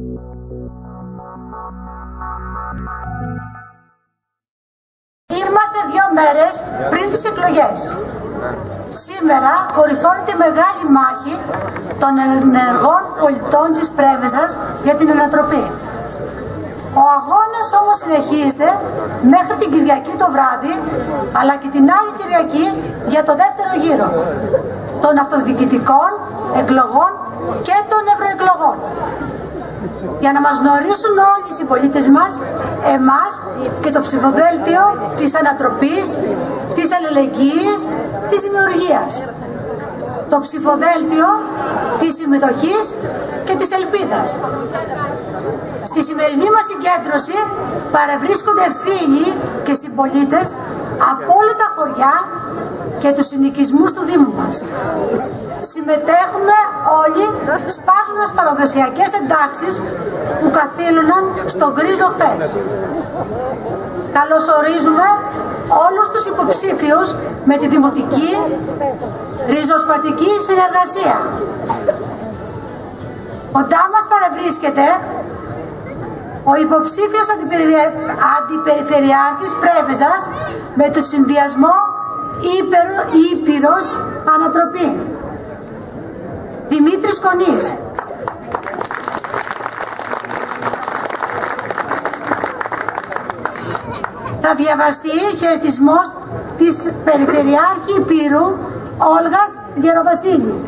Είμαστε 2 μέρες πριν τις εκλογές. Σήμερα κορυφώνεται η μεγάλη μάχη των ενεργών πολιτών της Πρέβεζας για την ανατροπή. Ο αγώνας όμως συνεχίζεται μέχρι την Κυριακή το βράδυ, αλλά και την άλλη Κυριακή για το δεύτερο γύρο των αυτοδιοικητικών εκλογών και των ευρωεκλογών. Για να μας γνωρίσουν όλοι οι συμπολίτες μας, εμάς και το ψηφοδέλτιο της ανατροπής, της αλληλεγγύης, της δημιουργίας. Το ψηφοδέλτιο της συμμετοχής και της ελπίδας. Στη σημερινή μας συγκέντρωση παρευρίσκονται φίλοι και συμπολίτες από όλα τα χωριά και τους συνοικισμούς του Δήμου μας. Συμμετέχουμε όλοι σπάζοντας παραδοσιακές εντάξεις που καθήλωναν στον γκρίζο χθες. Καλωσορίζουμε όλους τους υποψήφιους με τη δημοτική ριζοσπαστική συνεργασία. Κοντά μας παρευρίσκεται ο υποψήφιος αντιπεριφερειάρχης Πρέβεζας με το συνδυασμό Ήπειρος Ανατροπή, Δημήτρης Κονής. Θα διαβαστεί χαιρετισμός της Περιφερειάρχη Υπήρου Όλγας Γεροβασίλη.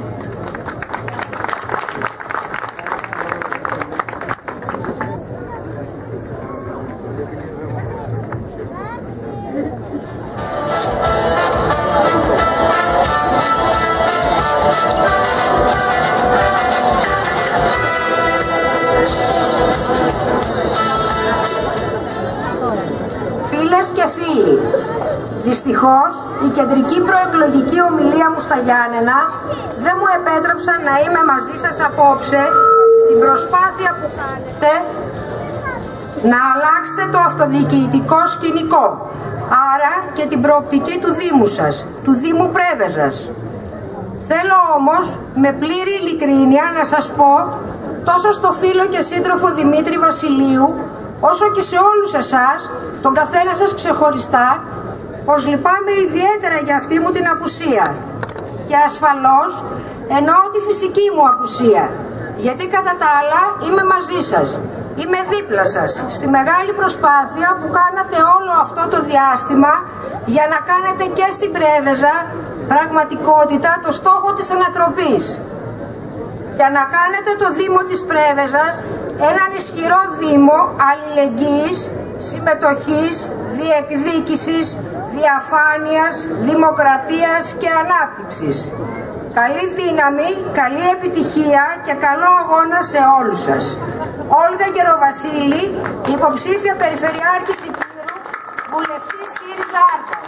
Φίλες και φίλοι, δυστυχώς η κεντρική προεκλογική ομιλία μου στα Γιάννενα δεν μου επέτρεψαν να είμαι μαζί σας απόψε στην προσπάθεια που κάνετε να αλλάξετε το αυτοδιοικητικό σκηνικό, άρα και την προοπτική του Δήμου σας, του Δήμου Πρέβεζας. Θέλω όμως με πλήρη ειλικρίνεια να σας πω τόσο στο φίλο και σύντροφο Δημήτρη Βασιλείου, όσο και σε όλους εσάς, τον καθένα σας ξεχωριστά, πως λυπάμαι ιδιαίτερα για αυτή μου την απουσία. Και ασφαλώς εννοώ τη φυσική μου απουσία, γιατί κατά τα άλλα είμαι μαζί σας, είμαι δίπλα σας, στη μεγάλη προσπάθεια που κάνατε όλο αυτό το διάστημα για να κάνετε και στην Πρέβεζα πραγματικότητα το στόχο της ανατροπής. Για να κάνετε το Δήμο της Πρέβεζας έναν ισχυρό Δήμο αλληλεγγύης, συμμετοχής, διεκδίκησης, διαφάνειας, δημοκρατίας και ανάπτυξης. Καλή δύναμη, καλή επιτυχία και καλό αγώνα σε όλους σας. Όλγα Γεροβασίλη, υποψήφια Περιφερειάρχης Υπήρου, βουλευτής ΣΥΡΙΖΑ Άρτας.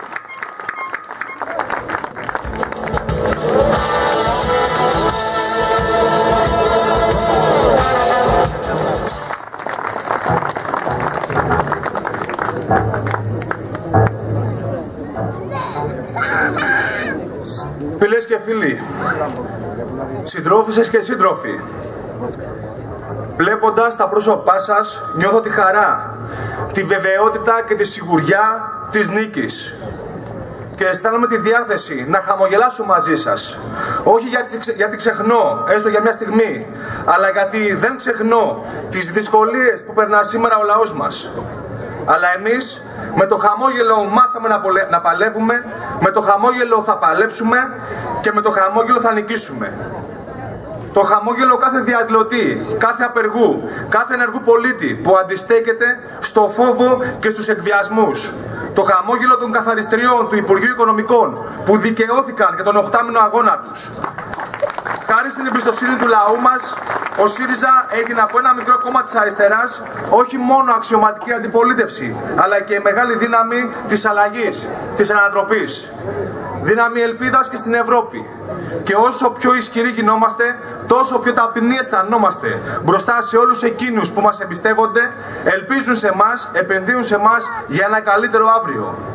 Φίλες και φίλοι, συντρόφισσες και σύντροφοι, βλέποντας τα πρόσωπά σας νιώθω τη χαρά, τη βεβαιότητα και τη σιγουριά της νίκης και αισθάνομαι τη διάθεση να χαμογελάσω μαζί σας, όχι γιατί ξεχνώ, έστω για μια στιγμή, αλλά γιατί δεν ξεχνώ τις δυσκολίες που περνά σήμερα ο λαός μας. Αλλά εμείς με το χαμόγελο μάθαμε να παλεύουμε, με το χαμόγελο θα παλέψουμε και με το χαμόγελο θα νικήσουμε. Το χαμόγελο κάθε διαδηλωτή, κάθε απεργού, κάθε ενεργού πολίτη που αντιστέκεται στο φόβο και στους εκβιασμούς. Το χαμόγελο των καθαριστριών του Υπουργείου Οικονομικών που δικαιώθηκαν για τον 8μηνο αγώνα τους. Χάρη στην εμπιστοσύνη του λαού μας, ο ΣΥΡΙΖΑ έγινε από ένα μικρό κόμμα της αριστεράς όχι μόνο αξιωματική αντιπολίτευση, αλλά και η μεγάλη δύναμη της αλλαγής, της ανατροπής. Δύναμη ελπίδας και στην Ευρώπη. Και όσο πιο ισχυροί γινόμαστε, τόσο πιο ταπεινοί αισθανόμαστε μπροστά σε όλους εκείνους που μας εμπιστεύονται, ελπίζουν σε εμάς, επενδύουν σε εμάς για ένα καλύτερο αύριο.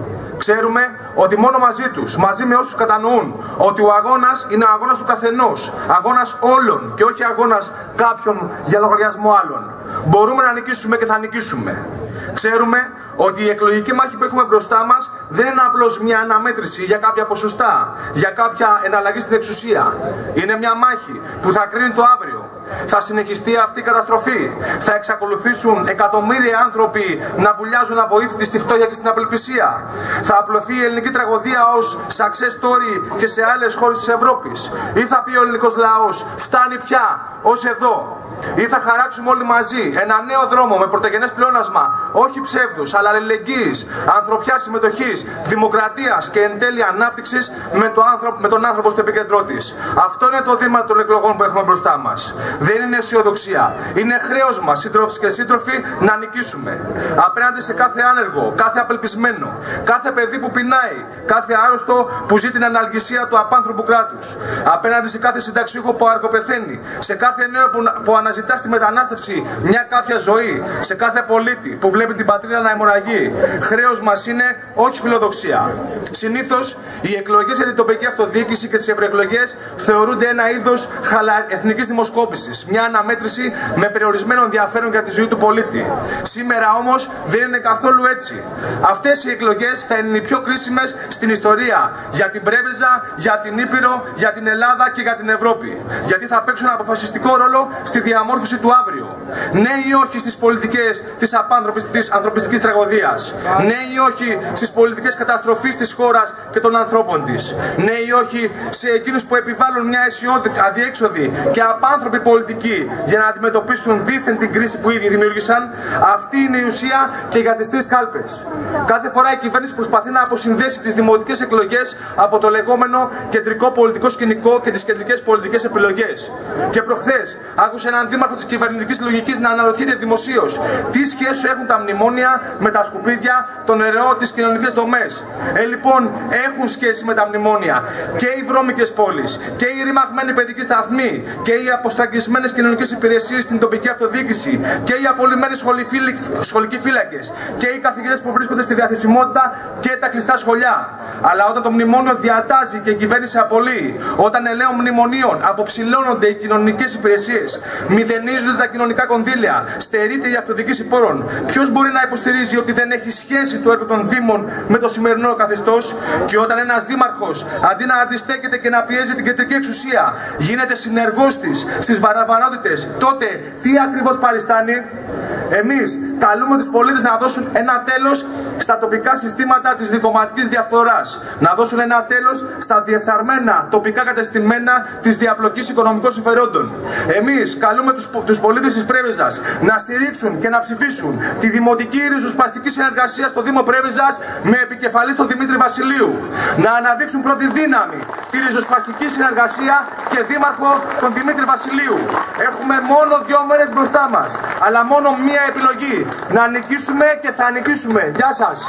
Ξέρουμε ότι μόνο μαζί τους, μαζί με όσους κατανοούν ότι ο αγώνας είναι αγώνας του καθενός, αγώνας όλων και όχι αγώνας κάποιων για λογαριασμό άλλων, μπορούμε να νικήσουμε και θα νικήσουμε. Ξέρουμε ότι η εκλογική μάχη που έχουμε μπροστά μας δεν είναι απλώς μια αναμέτρηση για κάποια ποσοστά, για κάποια εναλλαγή στην εξουσία. Είναι μια μάχη που θα κρίνει το αύριο. Θα συνεχιστεί αυτή η καταστροφή. Θα εξακολουθήσουν εκατομμύρια άνθρωποι να βουλιάζουν αβοήθητοι στη φτώχεια και στην απελπισία. Θα απλωθεί η ελληνική τραγωδία ως success story και σε άλλες χώρες της Ευρώπης. Ή θα πει ο ελληνικός λαός, φτάνει πια, ως εδώ. Ή θα χαράξουμε όλοι μαζί ένα νέο δρόμο με πρωτογενές πλεόνασμα, όχι ψεύδους, αλλά αλληλεγγύης, ανθρωπιάς συμμετοχής, δημοκρατίας και εν τέλει ανάπτυξης με τον άνθρωπο στο επίκεντρό της. Αυτό είναι το δήμα των εκλογών που έχουμε μπροστά μας. Δεν είναι αισιοδοξία. Είναι χρέος μας, σύντροφοι και σύντροφοι, να νικήσουμε. Απέναντι σε κάθε άνεργο, κάθε απελπισμένο, κάθε παιδί που πεινάει, κάθε άρρωστο που ζει την αναλγησία του απάνθρωπου κράτους. Απέναντι σε κάθε συνταξιούχο που αργοπεθαίνει, σε κάθε νέο που αναζητά στη μετανάστευση μια κάποια ζωή, σε κάθε πολίτη που βλέπει την πατρίδα να αιμορραγεί. Χρέος μας είναι, όχι φιλοδοξία. Συνήθως οι εκλογές για την τοπική αυτοδιοίκηση και τις ευρωεκλογές θεωρούνται ένα είδος εθνικής δημοσκόπησης, μια αναμέτρηση με περιορισμένο ενδιαφέρον για τη ζωή του πολίτη. Σήμερα όμως δεν είναι καθόλου έτσι. Αυτές οι εκλογές θα είναι οι πιο κρίσιμες στην ιστορία για την Πρέβεζα, για την Ήπειρο, για την Ελλάδα και για την Ευρώπη. Γιατί θα παίξουν αποφασιστικό ρόλο στη διαμόρφωση του αύριο. Ναι ή όχι στις πολιτικές της ανθρωπιστικής τραγωδίας. Ναι ή όχι στις πολιτικές καταστροφής της χώρας και των ανθρώπων της. Ναι ή όχι σε εκείνους που επιβάλλουν μια αδιέξοδη και απάνθρωπη πολιτική για να αντιμετωπίσουν δήθεν την κρίση που ήδη δημιούργησαν. Αυτή είναι η ουσία και για τις τρεις κάλπες. Κάθε φορά η κυβέρνηση προσπαθεί να αποσυνδέσει τις δημοτικές εκλογές από το λεγόμενο κεντρικό πολιτικό σκηνικό και τις κεντρικές πολιτικές επιλογές. Και προχθές άκουσε έναν δήμαρχο της κυβερνητικής λογικής να αναρωτιέται δημοσίως τι σχέση έχουν τα μνημόνια με τα σκουπίδια, το νερό, τις κοινωνικές δομές. Λοιπόν, έχουν σχέση με τα μνημόνια και οι βρώμικες πόλεις και οι ρημαγμένοι παιδικοί σταθμοί και οι αποστραγγισμένες κοινωνικές υπηρεσίες στην τοπική αυτοδιοίκηση και οι απολυμμένοι σχολικοί φύλακες και οι καθηγητές που βρίσκονται στη διαθεσιμότητα και τα κλειστά σχολιά. Αλλά όταν το μνημόνιο διατάζει και η κυβέρνηση απολύει, όταν ελαίων μνημονίων αποψηλώνονται οι κοινωνικές υπηρεσίες, μηδενίζονται τα κοινωνικά κονδύλια, στερείται η αυτοδιοίκηση πόρων, ποιος μπορεί να υποστηρίζει ότι δεν έχει σχέση το έργο των Δήμων με το σημερινό καθεστώς? Και όταν ένας δήμαρχος αντί να αντιστέκεται και να πιέζει την κεντρική εξουσία, γίνεται συνεργός της στις βαραβαρότητες, τότε τι ακριβώς παριστάνει? Εμείς καλούμε τους πολίτες να δώσουν ένα τέλος στα τοπικά συστήματα της δικομματικής διαφθοράς, να δώσουν ένα τέλος στα διεφθαρμένα τοπικά κατεστημένα της διαπλοκής οικονομικών συμφερόντων. Εμείς καλούμε τους πολίτες της Πρέβεζας να στηρίξουν και να ψηφίσουν τη δημοτική ριζοσπαστική συνεργασία στο Δήμο Πρέβεζας με επικεφαλή τον Δημήτρη Βασιλείου. Να αναδείξουν πρώτη δύναμη τη ριζοσπαστική συνεργασία και δήμαρχο τον Δημήτρη Βασιλείου. Έχουμε μόνο 2 μέρες μπροστά μας, αλλά μόνο μία επιλογή: να νικήσουμε και θα νικήσουμε. Γεια σας.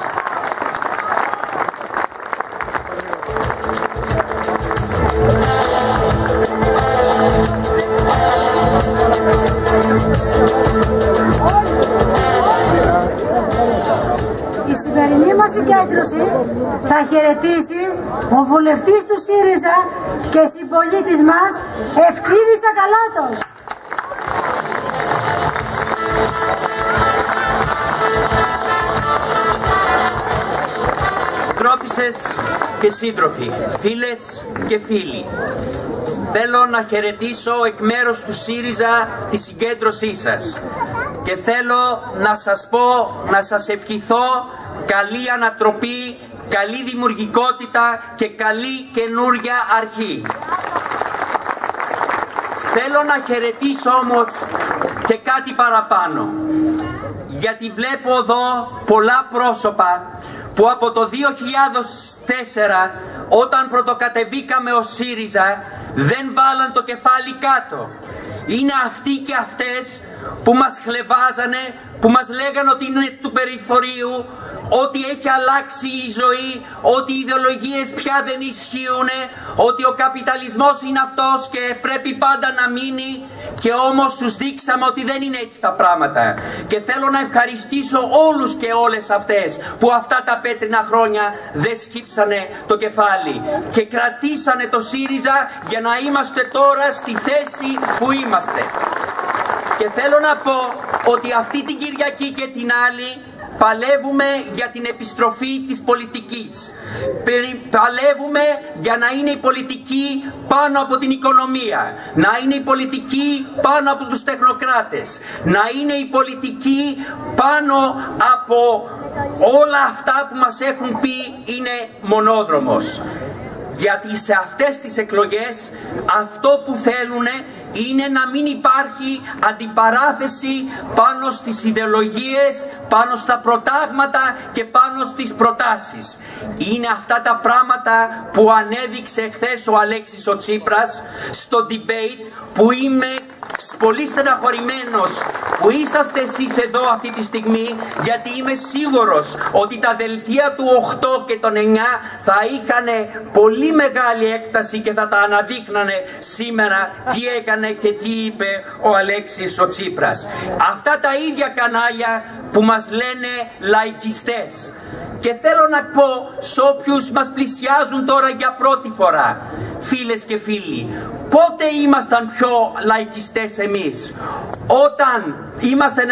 Η σημερινή μας συγκέντρωση θα χαιρετήσει ο βουλευτής του ΣΥΡΙΖΑ και συμπολίτης μας Ευκλήδης Ακαλώτος. Τρόπισσες και σύντροφοι, φίλες και φίλοι, θέλω να χαιρετήσω εκ μέρους του ΣΥΡΙΖΑ τη συγκέντρωσή σας και θέλω να σας πω, να σας ευχηθώ καλή ανατροπή, καλή δημιουργικότητα και καλή καινούρια αρχή. Θέλω να χαιρετήσω όμως και κάτι παραπάνω, γιατί βλέπω εδώ πολλά πρόσωπα που από το 2004, όταν πρωτοκατεβήκαμε ως ΣΥΡΙΖΑ, δεν βάλαν το κεφάλι κάτω. Είναι αυτοί και αυτές που μας χλεβάζανε, που μας λέγανε ότι είναι του περιθωρίου, ότι έχει αλλάξει η ζωή, ότι οι ιδεολογίες πια δεν ισχύουν, ότι ο καπιταλισμός είναι αυτός και πρέπει πάντα να μείνει, και όμως τους δείξαμε ότι δεν είναι έτσι τα πράγματα. Και θέλω να ευχαριστήσω όλους και όλες αυτές που αυτά τα πέτρινα χρόνια δεν σκύψανε το κεφάλι και κρατήσανε το ΣΥΡΙΖΑ για να είμαστε τώρα στη θέση που είμαστε. Και θέλω να πω ότι αυτή την Κυριακή και την άλλη παλεύουμε για την επιστροφή της πολιτικής. Παλεύουμε για να είναι η πολιτική πάνω από την οικονομία, να είναι η πολιτική πάνω από τους τεχνοκράτες, να είναι η πολιτική πάνω από όλα αυτά που μας έχουν πει είναι μονόδρομος. Γιατί σε αυτές τις εκλογές αυτό που θέλουν είναι να μην υπάρχει αντιπαράθεση πάνω στις ιδεολογίες, πάνω στα προτάγματα και πάνω στις προτάσεις. Είναι αυτά τα πράγματα που ανέδειξε χθες ο Αλέξης ο Τσίπρας στο debate, που είμαι πολύ στεναχωρημένος που είσαστε εσείς εδώ αυτή τη στιγμή, γιατί είμαι σίγουρος ότι τα δελτία του 8 και των 9 θα είχαν πολύ μεγάλη έκταση και θα τα αναδείχνανε σήμερα τι έκανε και τι είπε ο Αλέξης ο Τσίπρας. Αυτά τα ίδια κανάλια που μας λένε λαϊκιστές. Και θέλω να πω σε όποιους μας πλησιάζουν τώρα για πρώτη φορά, φίλες και φίλοι, πότε ήμασταν πιο λαϊκιστές εμείς? Όταν ήμασταν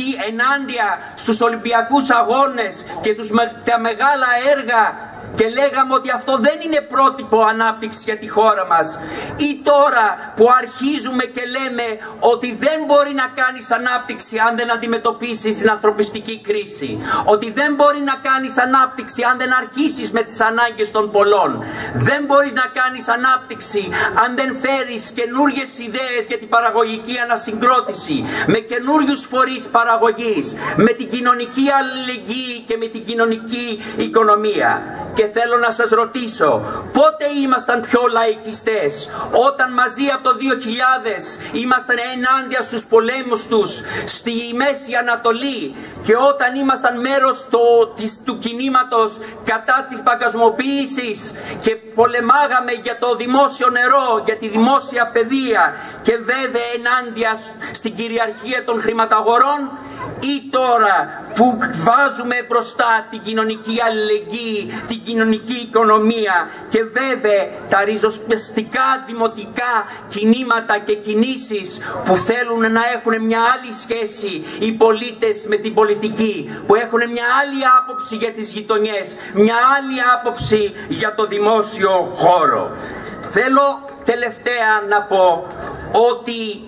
ενάντια στους Ολυμπιακούς Αγώνες και τα μεγάλα έργα και λέγαμε ότι αυτό δεν είναι πρότυπο ανάπτυξη για τη χώρα μας, ή τώρα που αρχίζουμε και λέμε ότι δεν μπορεί να κάνεις ανάπτυξη αν δεν αντιμετωπίσεις την ανθρωπιστική κρίση, ότι δεν μπορεί να κάνεις ανάπτυξη αν δεν αρχίσεις με τις ανάγκες των πολλών, δεν μπορείς να κάνεις ανάπτυξη αν δεν φέρεις καινούριες ιδέες για την παραγωγική ανασυγκρότηση, με καινούριους φορείς παραγωγής, με την κοινωνική αλληλεγγύη και με την κοινωνική οικονομία. Και θέλω να σας ρωτήσω, πότε ήμασταν πιο λαϊκιστές? Όταν μαζί από το 2000 ήμασταν ενάντια στους πολέμους τους στη Μέση Ανατολή, και όταν ήμασταν μέρος του κινήματος κατά της παγκοσμιοποίησης και πολεμάγαμε για το δημόσιο νερό, για τη δημόσια παιδεία και βέβαια ενάντια στην κυριαρχία των χρηματαγορών, ή τώρα που βάζουμε μπροστά την κοινωνική αλληλεγγύη, την κοινωνική οικονομία και βέβαια τα ριζοσπαστικά δημοτικά κινήματα και κινήσεις που θέλουν να έχουν μια άλλη σχέση οι πολίτες με την πολιτική, που έχουν μια άλλη άποψη για τις γειτονιές, μια άλλη άποψη για το δημόσιο χώρο. Θέλω τελευταία να πω ότι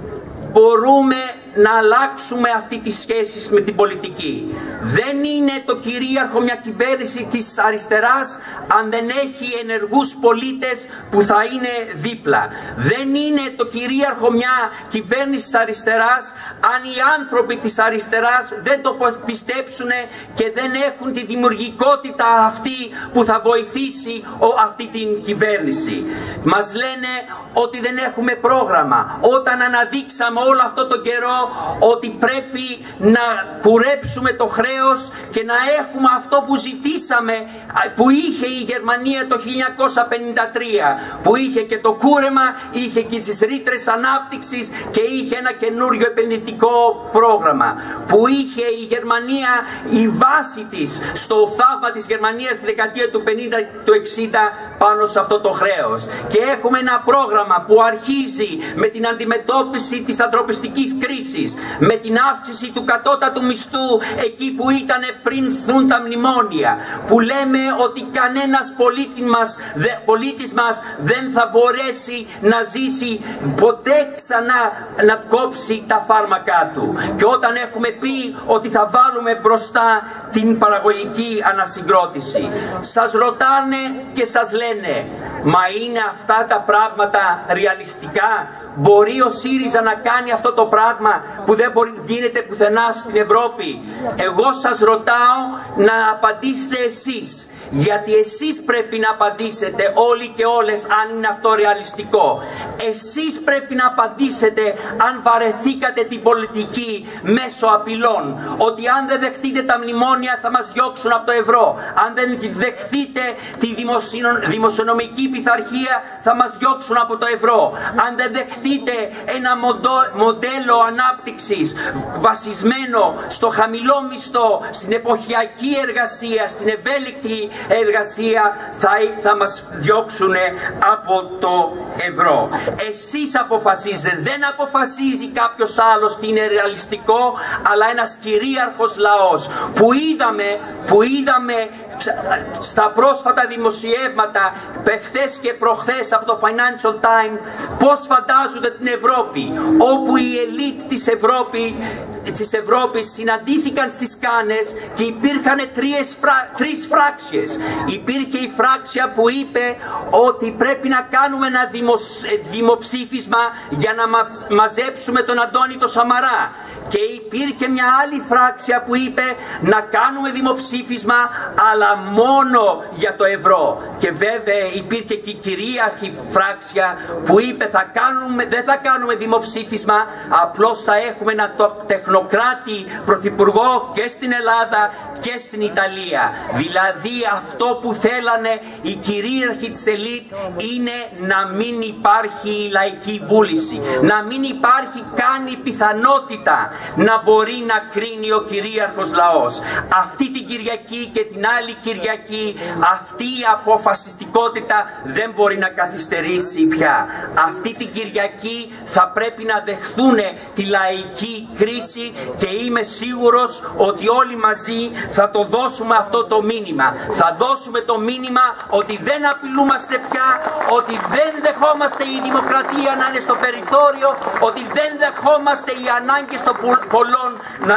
μπορούμε να αλλάξουμε αυτή τις σχέσεις με την πολιτική. Δεν είναι το κυρίαρχο μια κυβέρνηση της αριστεράς αν δεν έχει ενεργούς πολίτες που θα είναι δίπλα. Δεν είναι το κυρίαρχο μια κυβέρνηση της αριστεράς αν οι άνθρωποι της αριστεράς δεν το πιστέψουν και δεν έχουν τη δημιουργικότητα αυτή που θα βοηθήσει αυτή την κυβέρνηση. Μας λένε ότι δεν έχουμε πρόγραμμα. Όταν αναδείξαμε όλο αυτό το καιρό ότι πρέπει να κουρέψουμε το χρέος και να έχουμε αυτό που ζητήσαμε, που είχε η Γερμανία το 1953, που είχε και το κούρεμα, είχε και τις ρήτρες ανάπτυξης και είχε ένα καινούριο επενδυτικό πρόγραμμα, που είχε η Γερμανία η βάση της στο θαύμα της Γερμανίας στη δεκαετία του 50 του 60 πάνω σε αυτό το χρέος. Και έχουμε ένα πρόγραμμα που αρχίζει με την αντιμετώπιση της ανθρωπιστικής κρίσης, με την αύξηση του κατώτατου μισθού εκεί που ήταν πριν θούν τα μνημόνια, που λέμε ότι κανένας πολίτης μας δεν θα μπορέσει να ζήσει ποτέ ξανά να κόψει τα φάρμακά του. Και όταν έχουμε πει ότι θα βάλουμε μπροστά την παραγωγική ανασυγκρότηση, σας ρωτάνε και σας λένε, μα είναι αυτά τα πράγματα ρεαλιστικά? Μπορεί ο ΣΥΡΙΖΑ να κάνει αυτό το πράγμα που δεν γίνεται πουθενά στην Ευρώπη? Εγώ σας ρωτάω να απαντήσετε εσείς. Γιατί εσείς πρέπει να απαντήσετε όλοι και όλες αν είναι αυτό ρεαλιστικό. Εσείς πρέπει να απαντήσετε αν βαρεθήκατε την πολιτική μέσω απειλών. Ότι αν δεν δεχτείτε τα μνημόνια θα μας διώξουν από το ευρώ. Αν δεν δεχτείτε τη δημοσιονομική πειθαρχία θα μας διώξουν από το ευρώ. Αν δεν δεχτείτε ένα μοντέλο ανάπτυξης βασισμένο στο χαμηλό μισθό, στην εποχιακή εργασία, στην ευέλικτη εργασία, θα μας διώξουν από το ευρώ. Εσείς αποφασίζετε, δεν αποφασίζει κάποιος άλλος τι είναι ρεαλιστικό, αλλά ένας κυρίαρχος λαός που είδαμε στα πρόσφατα δημοσιεύματα χθες και προχθές από το Financial Times πώς φαντάζονται την Ευρώπη, όπου η ελίτ της Ευρώπης συναντήθηκαν στις Κάνες και υπήρχαν τρεις φράξεις. Υπήρχε η φράξια που είπε ότι πρέπει να κάνουμε ένα δημοψήφισμα για να μαζέψουμε τον Αντώνη το Σαμαρά. Και υπήρχε μια άλλη φράξια που είπε να κάνουμε δημοψήφισμα αλλά μόνο για το ευρώ. Και βέβαια υπήρχε και η κυρίαρχη φράξια που είπε δεν θα κάνουμε δημοψήφισμα, απλώς θα έχουμε ένα τεχνοκράτη πρωθυπουργό και στην Ελλάδα και στην Ιταλία. Δηλαδή αυτό που θέλανε οι κυρίαρχοι της ελίτ είναι να μην υπάρχει η λαϊκή βούληση, να μην υπάρχει καν η πιθανότητα να μπορεί να κρίνει ο κυρίαρχος λαός. Αυτή την Κυριακή και την άλλη Κυριακή αυτή η αποφασιστικότητα δεν μπορεί να καθυστερήσει πια. Αυτή την Κυριακή θα πρέπει να δεχθούν τη λαϊκή κρίση και είμαι σίγουρος ότι όλοι μαζί θα το δώσουμε αυτό το μήνυμα. Θα δώσουμε το μήνυμα ότι δεν απειλούμαστε πια, ότι δεν δεχόμαστε η δημοκρατία να είναι στο περιθώριο, ότι δεν δεχόμαστε οι ανάγκες των πολλών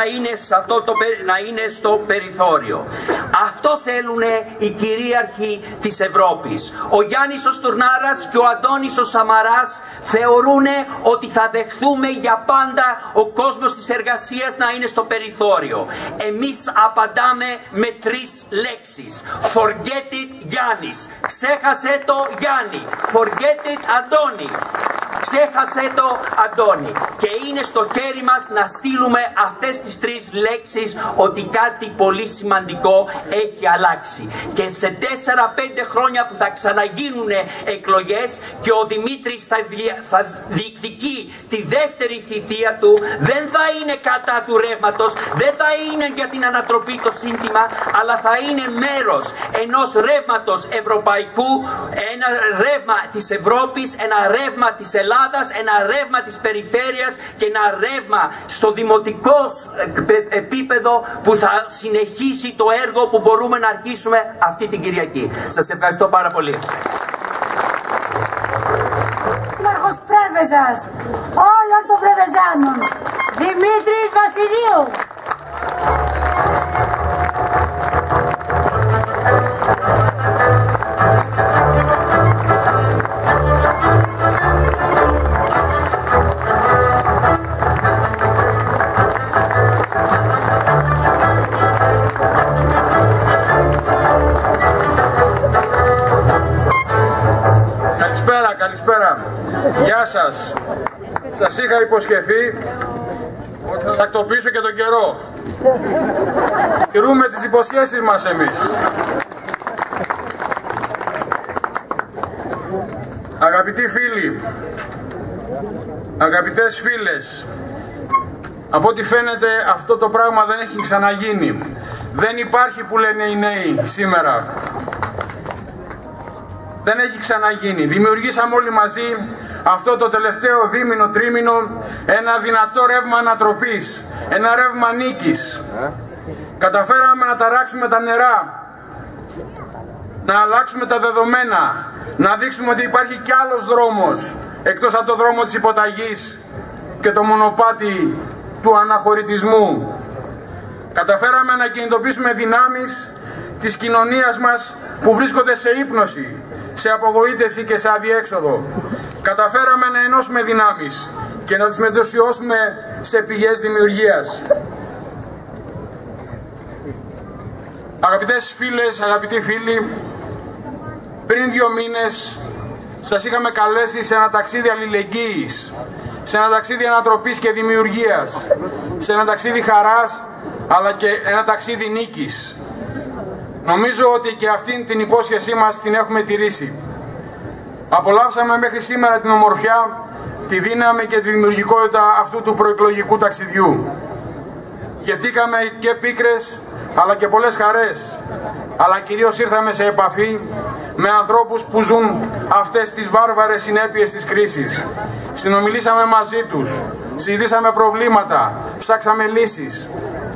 να είναι στο περιθώριο. Αυτό θέλουν οι κυρίαρχοι της Ευρώπης. Ο Γιάννης ο Στουρνάρας και ο Αντώνης ο Σαμαράς θεωρούν ότι θα δεχθούμε για πάντα ο κόσμος της εργασίας να είναι στο περιθώριο. Εμείς απαντάμε με τρεις λέξεις. Forget it Γιάννης. Ξέχασε το Γιάννη. Forget it Αντώνη. Ξέχασε το Αντώνη. Και είναι στο χέρι μας να στείλουμε αυτές τις τρεις λέξεις ότι κάτι πολύ σημαντικό έχει αλλάξει. Και σε 4-5 χρόνια που θα ξαναγίνουν εκλογές και ο Δημήτρης θα διεκδικεί τη δεύτερη θητεία του, δεν θα είναι κατά του ρεύματος, δεν θα είναι για την ανατροπή το σύνθημα, αλλά θα είναι μέρος ενός ρεύματος ευρωπαϊκού, ένα ρεύμα της Ευρώπης, ένα ρεύμα της Ελλάδας, ένα ρεύμα της περιφέρειας και ένα ρεύμα στο δημοτικό επίπεδο που θα συνεχίσει το έργο που μπορούμε να αρχίσουμε αυτή την Κυριακή. Σας ευχαριστώ πάρα πολύ. Δήμαρχος Πρέβεζας όλων των Πρεβεζάνων, Δημήτρης Βασιλείου. Καλησπέρα. Γεια σας. Σας είχα υποσχεθεί ότι θα τακτοποιήσω και τον καιρό. Τηρούμε τις υποσχέσεις μας εμείς. Αγαπητοί φίλοι, αγαπητές φίλες, από ό,τι φαίνεται αυτό το πράγμα δεν έχει ξαναγίνει. Δεν υπάρχει που λένε οι νέοι σήμερα. Δεν έχει ξαναγίνει. Δημιουργήσαμε όλοι μαζί αυτό το τελευταίο δίμηνο, τρίμηνο ένα δυνατό ρεύμα ανατροπής, ένα ρεύμα νίκης. Καταφέραμε να ταράξουμε τα νερά, να αλλάξουμε τα δεδομένα, να δείξουμε ότι υπάρχει κι άλλος δρόμος εκτός από το δρόμο της υποταγής και το μονοπάτι του αναχωρητισμού. Καταφέραμε να κινητοποιήσουμε δυνάμεις της κοινωνίας μας που βρίσκονται σε ύπνωση, σε απογοήτευση και σε αδιέξοδο. Καταφέραμε να ενώσουμε δυνάμεις και να τις μετουσιώσουμε σε πηγές δημιουργίας. Αγαπητές φίλες, αγαπητοί φίλοι, πριν 2 μήνες σας είχαμε καλέσει σε ένα ταξίδι αλληλεγγύης, σε ένα ταξίδι ανατροπής και δημιουργίας, σε ένα ταξίδι χαράς, αλλά και ένα ταξίδι νίκης. Νομίζω ότι και αυτήν την υπόσχεσή μας την έχουμε τηρήσει. Απολαύσαμε μέχρι σήμερα την ομορφιά, τη δύναμη και τη δημιουργικότητα αυτού του προεκλογικού ταξιδιού. Γευτήκαμε και πίκρες, αλλά και πολλές χαρές. Αλλά κυρίως ήρθαμε σε επαφή με ανθρώπους που ζουν αυτές τις βάρβαρες συνέπειες της κρίσης. Συνομιλήσαμε μαζί τους, συζητήσαμε προβλήματα, ψάξαμε λύσεις.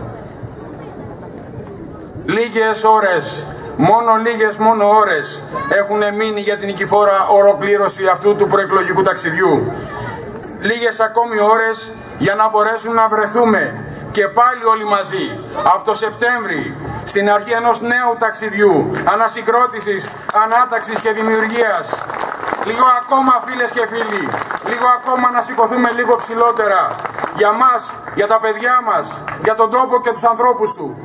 Λίγες ώρες, μόνο ώρες έχουν μείνει για την νικηφόρα ολοκλήρωση αυτού του προεκλογικού ταξιδιού. Λίγες ακόμη ώρες για να μπορέσουμε να βρεθούμε και πάλι όλοι μαζί από το Σεπτέμβρη στην αρχή ενός νέου ταξιδιού ανασυγκρότησης, ανάταξης και δημιουργίας. Λίγο ακόμα, φίλες και φίλοι, λίγο ακόμα να σηκωθούμε λίγο ψηλότερα για μας, για τα παιδιά μας, για τον τόπο και τους ανθρώπους του.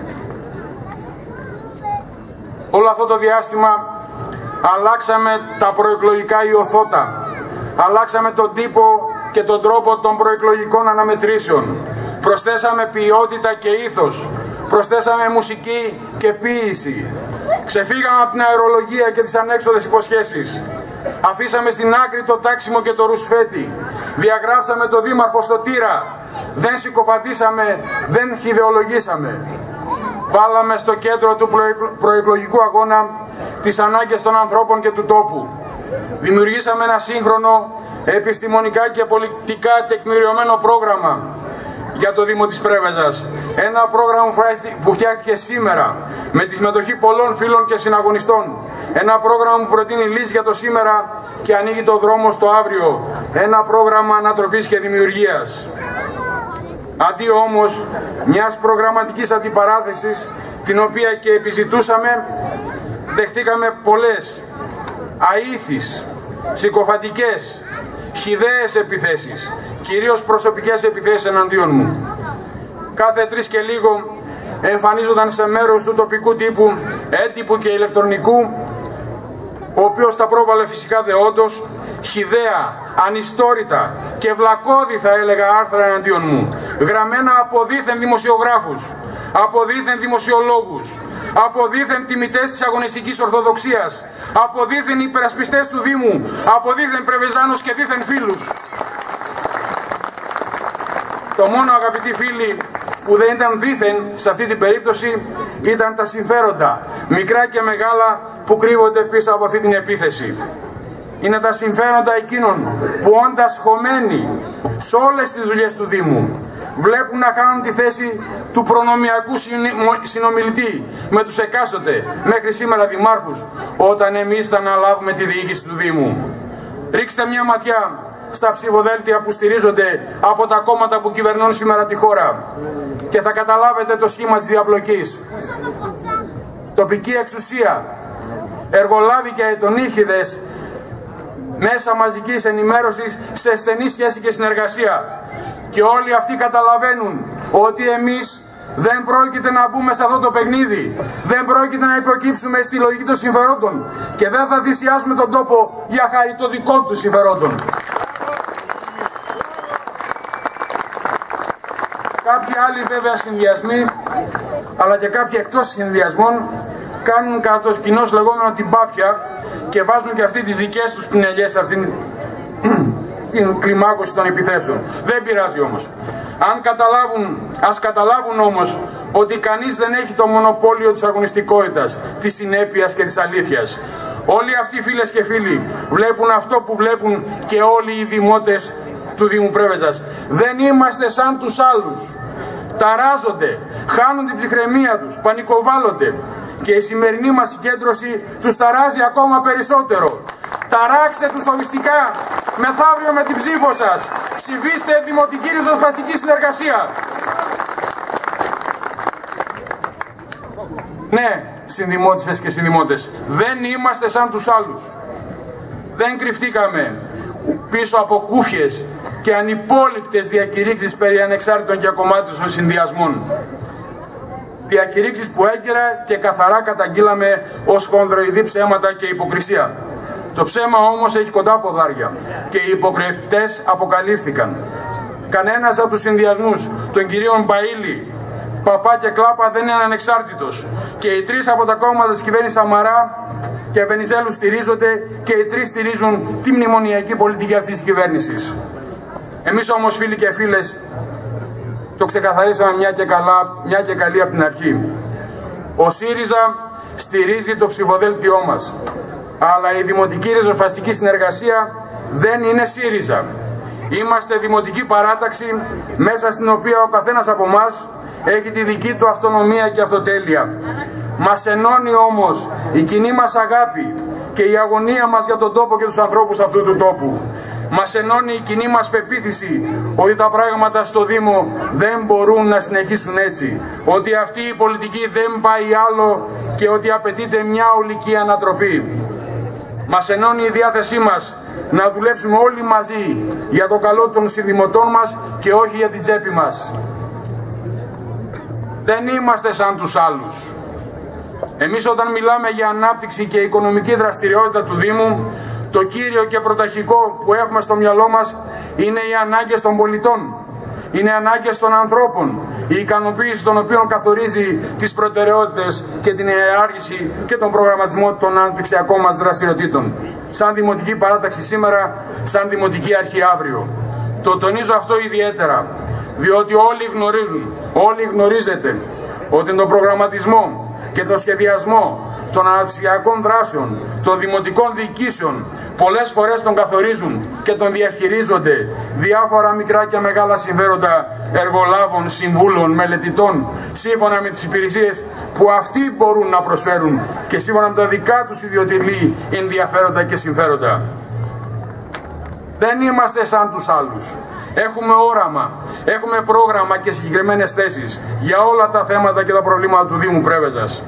Όλο αυτό το διάστημα αλλάξαμε τα προεκλογικά ιωθώτα, αλλάξαμε τον τύπο και τον τρόπο των προεκλογικών αναμετρήσεων, προσθέσαμε ποιότητα και ήθος, προσθέσαμε μουσική και ποίηση, ξεφύγαμε από την αερολογία και τις ανέξοδες υποσχέσεις, αφήσαμε στην άκρη το τάξιμο και το ρουσφέτη, διαγράψαμε το δήμαρχο Σωτήρα, δεν συκοφαντήσαμε, δεν χιδεολογήσαμε. Βάλαμε στο κέντρο του προεκλογικού αγώνα τις ανάγκες των ανθρώπων και του τόπου. Δημιουργήσαμε ένα σύγχρονο, επιστημονικά και πολιτικά τεκμηριωμένο πρόγραμμα για το Δήμο της Πρέβεζας. Ένα πρόγραμμα που φτιάχτηκε σήμερα με τη συμμετοχή πολλών φίλων και συναγωνιστών. Ένα πρόγραμμα που προτείνει λύσεις για το σήμερα και ανοίγει το δρόμο στο αύριο. Ένα πρόγραμμα ανατροπής και δημιουργίας. Αντί όμως μιας προγραμματικής αντιπαράθεσης, την οποία και επιζητούσαμε, δεχτήκαμε πολλές αήθεις, συκοφαντικές, χυδαίες επιθέσεις, κυρίως προσωπικές επιθέσεις εναντίον μου. Κάθε 3 και λίγο εμφανίζονταν σε μέρος του τοπικού τύπου, έντυπου και ηλεκτρονικού, ο οποίος τα πρόβαλε φυσικά δεόντως, χυδαία, ανιστόρητα και βλακώδη θα έλεγα άρθρα εναντίον μου, γραμμένα από δίθεν δημοσιογράφους, από δίθεν δημοσιολόγους, από δίθεν τιμητές της αγωνιστικής ορθοδοξίας, από δίθεν υπερασπιστές του Δήμου, από δίθεν πρεβεζάνους και δίθεν φίλους. Το μόνο, αγαπητοί φίλοι, που δεν ήταν δίθεν σε αυτή την περίπτωση ήταν τα συμφέροντα, μικρά και μεγάλα, που κρύβονται πίσω από αυτή την επίθεση. Είναι τα συμφέροντα εκείνων που όντας χωμένοι σε όλες τις δουλειές του Δήμου βλέπουν να κάνουν τη θέση του προνομιακού συνομιλητή με τους εκάστοτε μέχρι σήμερα δημάρχους, όταν εμείς θα αναλάβουμε τη διοίκηση του Δήμου. Ρίξτε μια ματιά στα ψηφοδέλτια που στηρίζονται από τα κόμματα που κυβερνούν σήμερα τη χώρα και θα καταλάβετε το σχήμα της διαπλοκής. Τοπική εξουσία, εργολάβοι και αετονίχηδες, μέσα μαζικής ενημέρωσης σε στενή σχέση και συνεργασία. Και όλοι αυτοί καταλαβαίνουν ότι εμείς δεν πρόκειται να μπούμε σε αυτό το παιχνίδι, δεν πρόκειται να υποκύψουμε στη λογική των συμφερόντων και δεν θα θυσιάσουμε τον τόπο για χάρη των δικών του συμφερόντων. Κάποιοι άλλοι βέβαια συνδυασμοί, αλλά και κάποιοι εκτός συνδυασμών, κάνουν κατά το κοινώς λεγόμενο την πάπια και βάζουν και αυτοί τις δικές τους πινελιές σε αυτήν την κλιμάκωση των επιθέσεων. Δεν πειράζει όμως. Ας καταλάβουν όμως ότι κανείς δεν έχει το μονοπόλιο της αγωνιστικότητας, της συνέπειας και της αλήθειας. Όλοι αυτοί, φίλες και φίλοι, βλέπουν αυτό που βλέπουν και όλοι οι δημότες του Δήμου Πρέβεζας. Δεν είμαστε σαν τους άλλους. Ταράζονται, χάνουν την ψυχραιμία τους, πανικοβάλλονται. Και η σημερινή μας συγκέντρωση τους ταράζει ακόμα περισσότερο. Ταράξτε τους οριστικά μεθαύριο με την ψήφο σας. Ψηφίστε δημοτική ριζοσπαστική συνεργασία. Ναι, συνδημότισσες και συνδημότες, δεν είμαστε σαν τους άλλους. Δεν κρυφτήκαμε πίσω από κούφιες και ανυπόληπτες διακηρύξεις περί ανεξάρτητων και ακομμάτων συνδυασμών. Διακηρύξεις που έγκαιρα και καθαρά καταγγείλαμε ως χονδροειδή ψέματα και υποκρισία. Το ψέμα όμως έχει κοντά ποδάρια και οι υποκριτές αποκαλύφθηκαν. Κανένας από τους συνδυασμούς των κυρίων Μπαΐλη, Παπά και Κλάπα δεν είναι ανεξάρτητος και οι τρεις από τα κόμματα της κυβέρνησης Σαμαρά και Βενιζέλου στηρίζονται και οι τρεις στηρίζουν τη μνημονιακή πολιτική αυτής της κυβέρνησης. Εμείς όμως, φίλοι και φίλες, το ξεκαθαρίσαμε μια και καλή από την αρχή. Ο ΣΥΡΙΖΑ στηρίζει το ψηφοδέλτιό μας, αλλά η δημοτική ριζοσπαστική συνεργασία δεν είναι ΣΥΡΙΖΑ. Είμαστε δημοτική παράταξη μέσα στην οποία ο καθένας από εμάς έχει τη δική του αυτονομία και αυτοτέλεια. Μας ενώνει όμως η κοινή μας αγάπη και η αγωνία μας για τον τόπο και τους ανθρώπους αυτού του τόπου. Μας ενώνει η κοινή μας πεποίθηση ότι τα πράγματα στο Δήμο δεν μπορούν να συνεχίσουν έτσι. Ότι αυτή η πολιτική δεν πάει άλλο και ότι απαιτείται μια ολική ανατροπή. Μας ενώνει η διάθεσή μας να δουλέψουμε όλοι μαζί για το καλό των συνδημοτών μας και όχι για την τσέπη μας. Δεν είμαστε σαν τους άλλους. Εμείς όταν μιλάμε για ανάπτυξη και οικονομική δραστηριότητα του Δήμου, το κύριο και πρωταρχικό που έχουμε στο μυαλό μας είναι οι ανάγκες των πολιτών. Είναι οι ανάγκες των ανθρώπων, η ικανοποίηση των οποίων καθορίζει τις προτεραιότητες και την ιεράρχηση και τον προγραμματισμό των αναπτυξιακών μας δραστηριοτήτων. Σαν δημοτική παράταξη σήμερα, σαν δημοτική αρχή αύριο. Το τονίζω αυτό ιδιαίτερα, διότι όλοι γνωρίζετε ότι τον προγραμματισμό και τον σχεδιασμό των αναπτυξιακών δράσεων, των δημοτικών διοικήσεων, πολλές φορές τον καθορίζουν και τον διαχειρίζονται διάφορα μικρά και μεγάλα συμφέροντα εργολάβων, συμβούλων, μελετητών, σύμφωνα με τις υπηρεσίες που αυτοί μπορούν να προσφέρουν και σύμφωνα με τα δικά τους ιδιωτελή ενδιαφέροντα και συμφέροντα. Δεν είμαστε σαν τους άλλους. Έχουμε όραμα, έχουμε πρόγραμμα και συγκεκριμένες θέσεις για όλα τα θέματα και τα προβλήματα του Δήμου Πρέβεζας.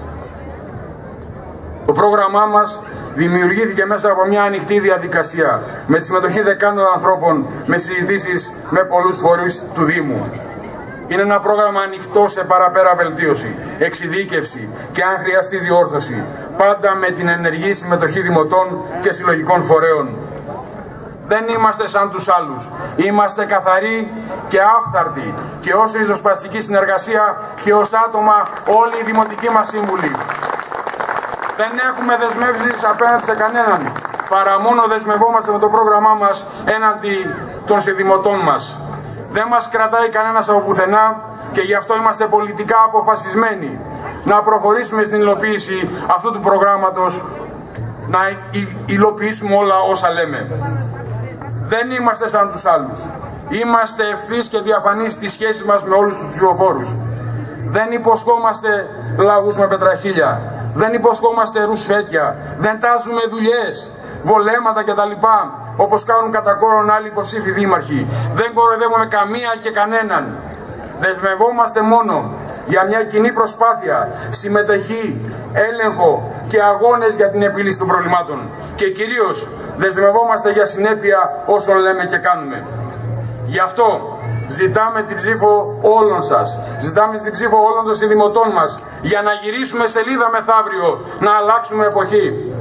Το πρόγραμμά μας δημιουργήθηκε μέσα από μια ανοιχτή διαδικασία με τη συμμετοχή δεκάδων ανθρώπων, με συζητήσεις με πολλούς φορείς του Δήμου. Είναι ένα πρόγραμμα ανοιχτό σε παραπέρα βελτίωση, εξειδίκευση και αν χρειαστεί διόρθωση, πάντα με την ενεργή συμμετοχή δημοτών και συλλογικών φορέων. Δεν είμαστε σαν τους άλλους. Είμαστε καθαροί και άφθαρτοι και ως ριζοσπαστική συνεργασία και ως άτομα όλοι οι δημοτικοί μας σύμβουλοι. Δεν έχουμε δεσμεύσεις απέναντι σε κανέναν, παρά μόνο δεσμευόμαστε με το πρόγραμμά μας έναντι των συνδημοτών μας. Δεν μας κρατάει κανένας από πουθενά και γι' αυτό είμαστε πολιτικά αποφασισμένοι να προχωρήσουμε στην υλοποίηση αυτού του προγράμματος, να υλοποιήσουμε όλα όσα λέμε. Δεν είμαστε σαν τους άλλους. Είμαστε ευθύς και διαφανείς στις σχέσεις μας με όλους τους ψηφοφόρους. Δεν υποσχόμαστε λαγούς με πετραχίλια. Δεν υποσχόμαστε ρουσφέτια. Δεν τάζουμε δουλειές, βολέματα κτλ. Όπως κάνουν κατά κόρον άλλοι υποψήφοι δήμαρχοι. Δεν κοροϊδεύουμε καμία και κανέναν. Δεσμευόμαστε μόνο για μια κοινή προσπάθεια, συμμετοχή, έλεγχο και αγώνες για την επίλυση των προβλημάτων. Και κυρίως δεσμευόμαστε για συνέπεια όσων λέμε και κάνουμε. Γι' αυτό ζητάμε την ψήφο όλων σας, ζητάμε την ψήφο όλων των συνδημοτών μας, για να γυρίσουμε σελίδα μεθαύριο, να αλλάξουμε εποχή.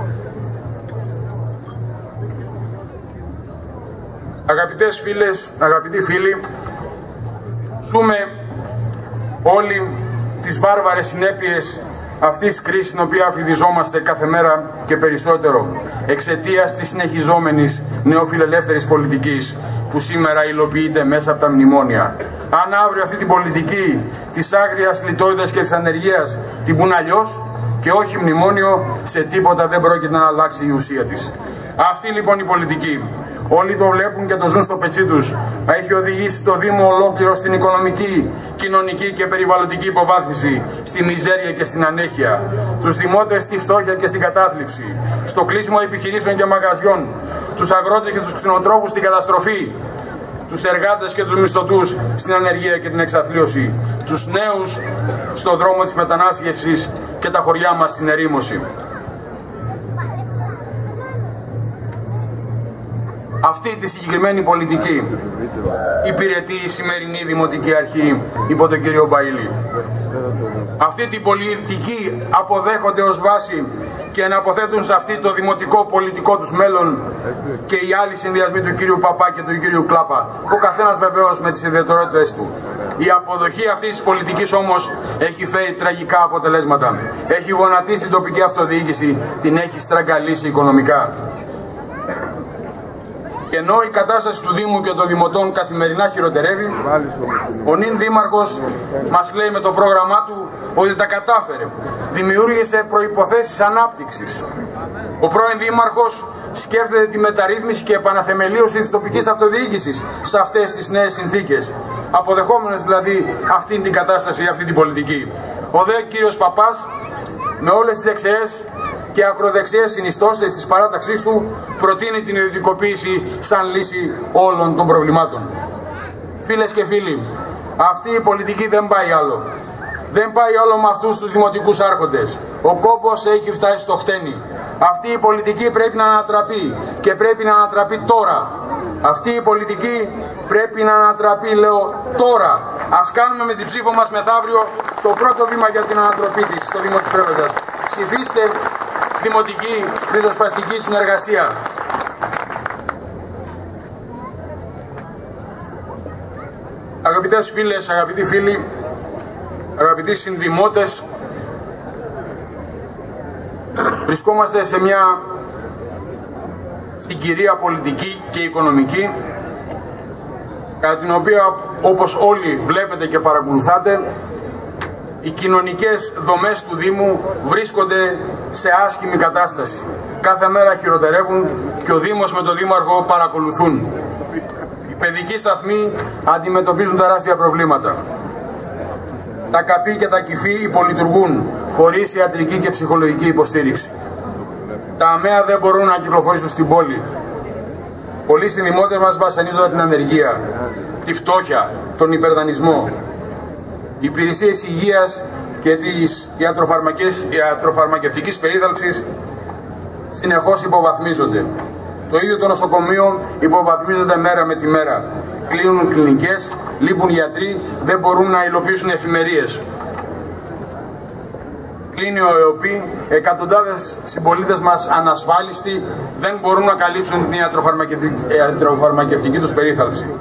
Αγαπητές φίλες, αγαπητοί φίλοι, ζούμε όλοι τις βάρβαρες συνέπειες αυτής της κρίσης στην οποία αφηδιζόμαστε κάθε μέρα και περισσότερο εξαιτίας της συνεχιζόμενης νεοφιλελεύθερης πολιτικής που σήμερα υλοποιείται μέσα από τα μνημόνια. Αν αύριο αυτή την πολιτική της άγριας λιτότητας και της ανεργίας την πουν αλλιώς και όχι μνημόνιο, σε τίποτα δεν πρόκειται να αλλάξει η ουσία της. Αυτή λοιπόν η πολιτική, όλοι το βλέπουν και το ζουν στο πετσί τους, έχει οδηγήσει το Δήμο ολόκληρο στην οικονομική, κοινωνική και περιβαλλοντική υποβάθμιση, στη μιζέρια και στην ανέχεια, τους δημότες στη φτώχεια και στην κατάθλιψη, στο κλείσιμο επιχειρήσεων και μαγαζιών, τους αγρότες και τους κτηνοτρόφους στην καταστροφή, τους εργάτες και τους μισθωτούς στην ανεργία και την εξαθλίωση, τους νέους στον δρόμο της μετανάστευσης και τα χωριά μας στην ερήμωση. Αυτή τη συγκεκριμένη πολιτική υπηρετεί η σημερινή Δημοτική Αρχή υπό τον κύριο Μπαΐλη. Αυτή την πολιτική αποδέχονται ως βάση και να αποθέτουν σε αυτή το δημοτικό πολιτικό τους μέλλον και οι άλλοι συνδυασμοί του κύριου Παπά και του κύριου Κλάπα, ο καθένας βεβαίως με τις ιδιαιτερότητες του. Η αποδοχή αυτής της πολιτικής όμως έχει φέρει τραγικά αποτελέσματα. Έχει γονατίσει την τοπική αυτοδιοίκηση, την έχει στραγγαλίσει οικονομικά. Και ενώ η κατάσταση του Δήμου και των Δημοτών καθημερινά χειροτερεύει, ο νυν Δήμαρχος μας λέει με το πρόγραμμά του ότι τα κατάφερε. Δημιούργησε προϋποθέσεις ανάπτυξης. Ο πρώην Δήμαρχος σκέφτεται τη μεταρρύθμιση και επαναθεμελίωση της τοπικής αυτοδιοίκησης σε αυτές τις νέες συνθήκες, αποδεχόμενος δηλαδή αυτήν την κατάσταση, αυτή την πολιτική. Ο δε κύριος Παπάς, με όλες τις δεξιές και ακροδεξιές συνιστώσεις της παράταξής του, προτείνει την ιδιωτικοποίηση σαν λύση όλων των προβλημάτων. Φίλες και φίλοι, αυτή η πολιτική δεν πάει άλλο. Δεν πάει όλο με αυτούς τους δημοτικούς άρχοντες. Ο κόμπος έχει φτάσει στο χτένι. Αυτή η πολιτική πρέπει να ανατραπεί και πρέπει να ανατραπεί τώρα. Αυτή η πολιτική πρέπει να ανατραπεί, λέω, τώρα. Ας κάνουμε με την ψήφο μας μεθαύριο το πρώτο βήμα για την ανατροπή της στο Δήμο της Πρέβεζας. Ψηφίστε δημοτική ριζοσπαστική συνεργασία. Αγαπητές φίλες, αγαπητοί φίλοι, αγαπητοί συνδημότες, βρισκόμαστε σε μια συγκυρία πολιτική και οικονομική, κατά την οποία, όπως όλοι βλέπετε και παρακολουθάτε, οι κοινωνικές δομές του Δήμου βρίσκονται σε άσχημη κατάσταση. Κάθε μέρα χειροτερεύουν και ο Δήμος με τον Δήμαρχο παρακολουθούν. Οι παιδικοί σταθμοί αντιμετωπίζουν τεράστια προβλήματα. Τα ΚΑΠΗ και τα ΚΙΦΗ υπολειτουργούν χωρίς ιατρική και ψυχολογική υποστήριξη. Τα ΑΜΕΑ δεν μπορούν να κυκλοφορήσουν στην πόλη. Πολλοί συνδημότες μας βασανίζονται την ανεργία, τη φτώχεια, τον υπερδανισμό. Οι υπηρεσίες υγείας και της ιατροφαρμακευτικής περίθαλψης συνεχώς υποβαθμίζονται. Το ίδιο το νοσοκομείο υποβαθμίζεται μέρα με τη μέρα. Κλείνουν κλινικές, λείπουν γιατροί, δεν μπορούν να υλοποιήσουν εφημερίες. Κλείνει ο ΕΟΠΗ, εκατοντάδες συμπολίτες μας ανασφάλιστοι δεν μπορούν να καλύψουν την ιατροφαρμακευτική τους περίθαλψη.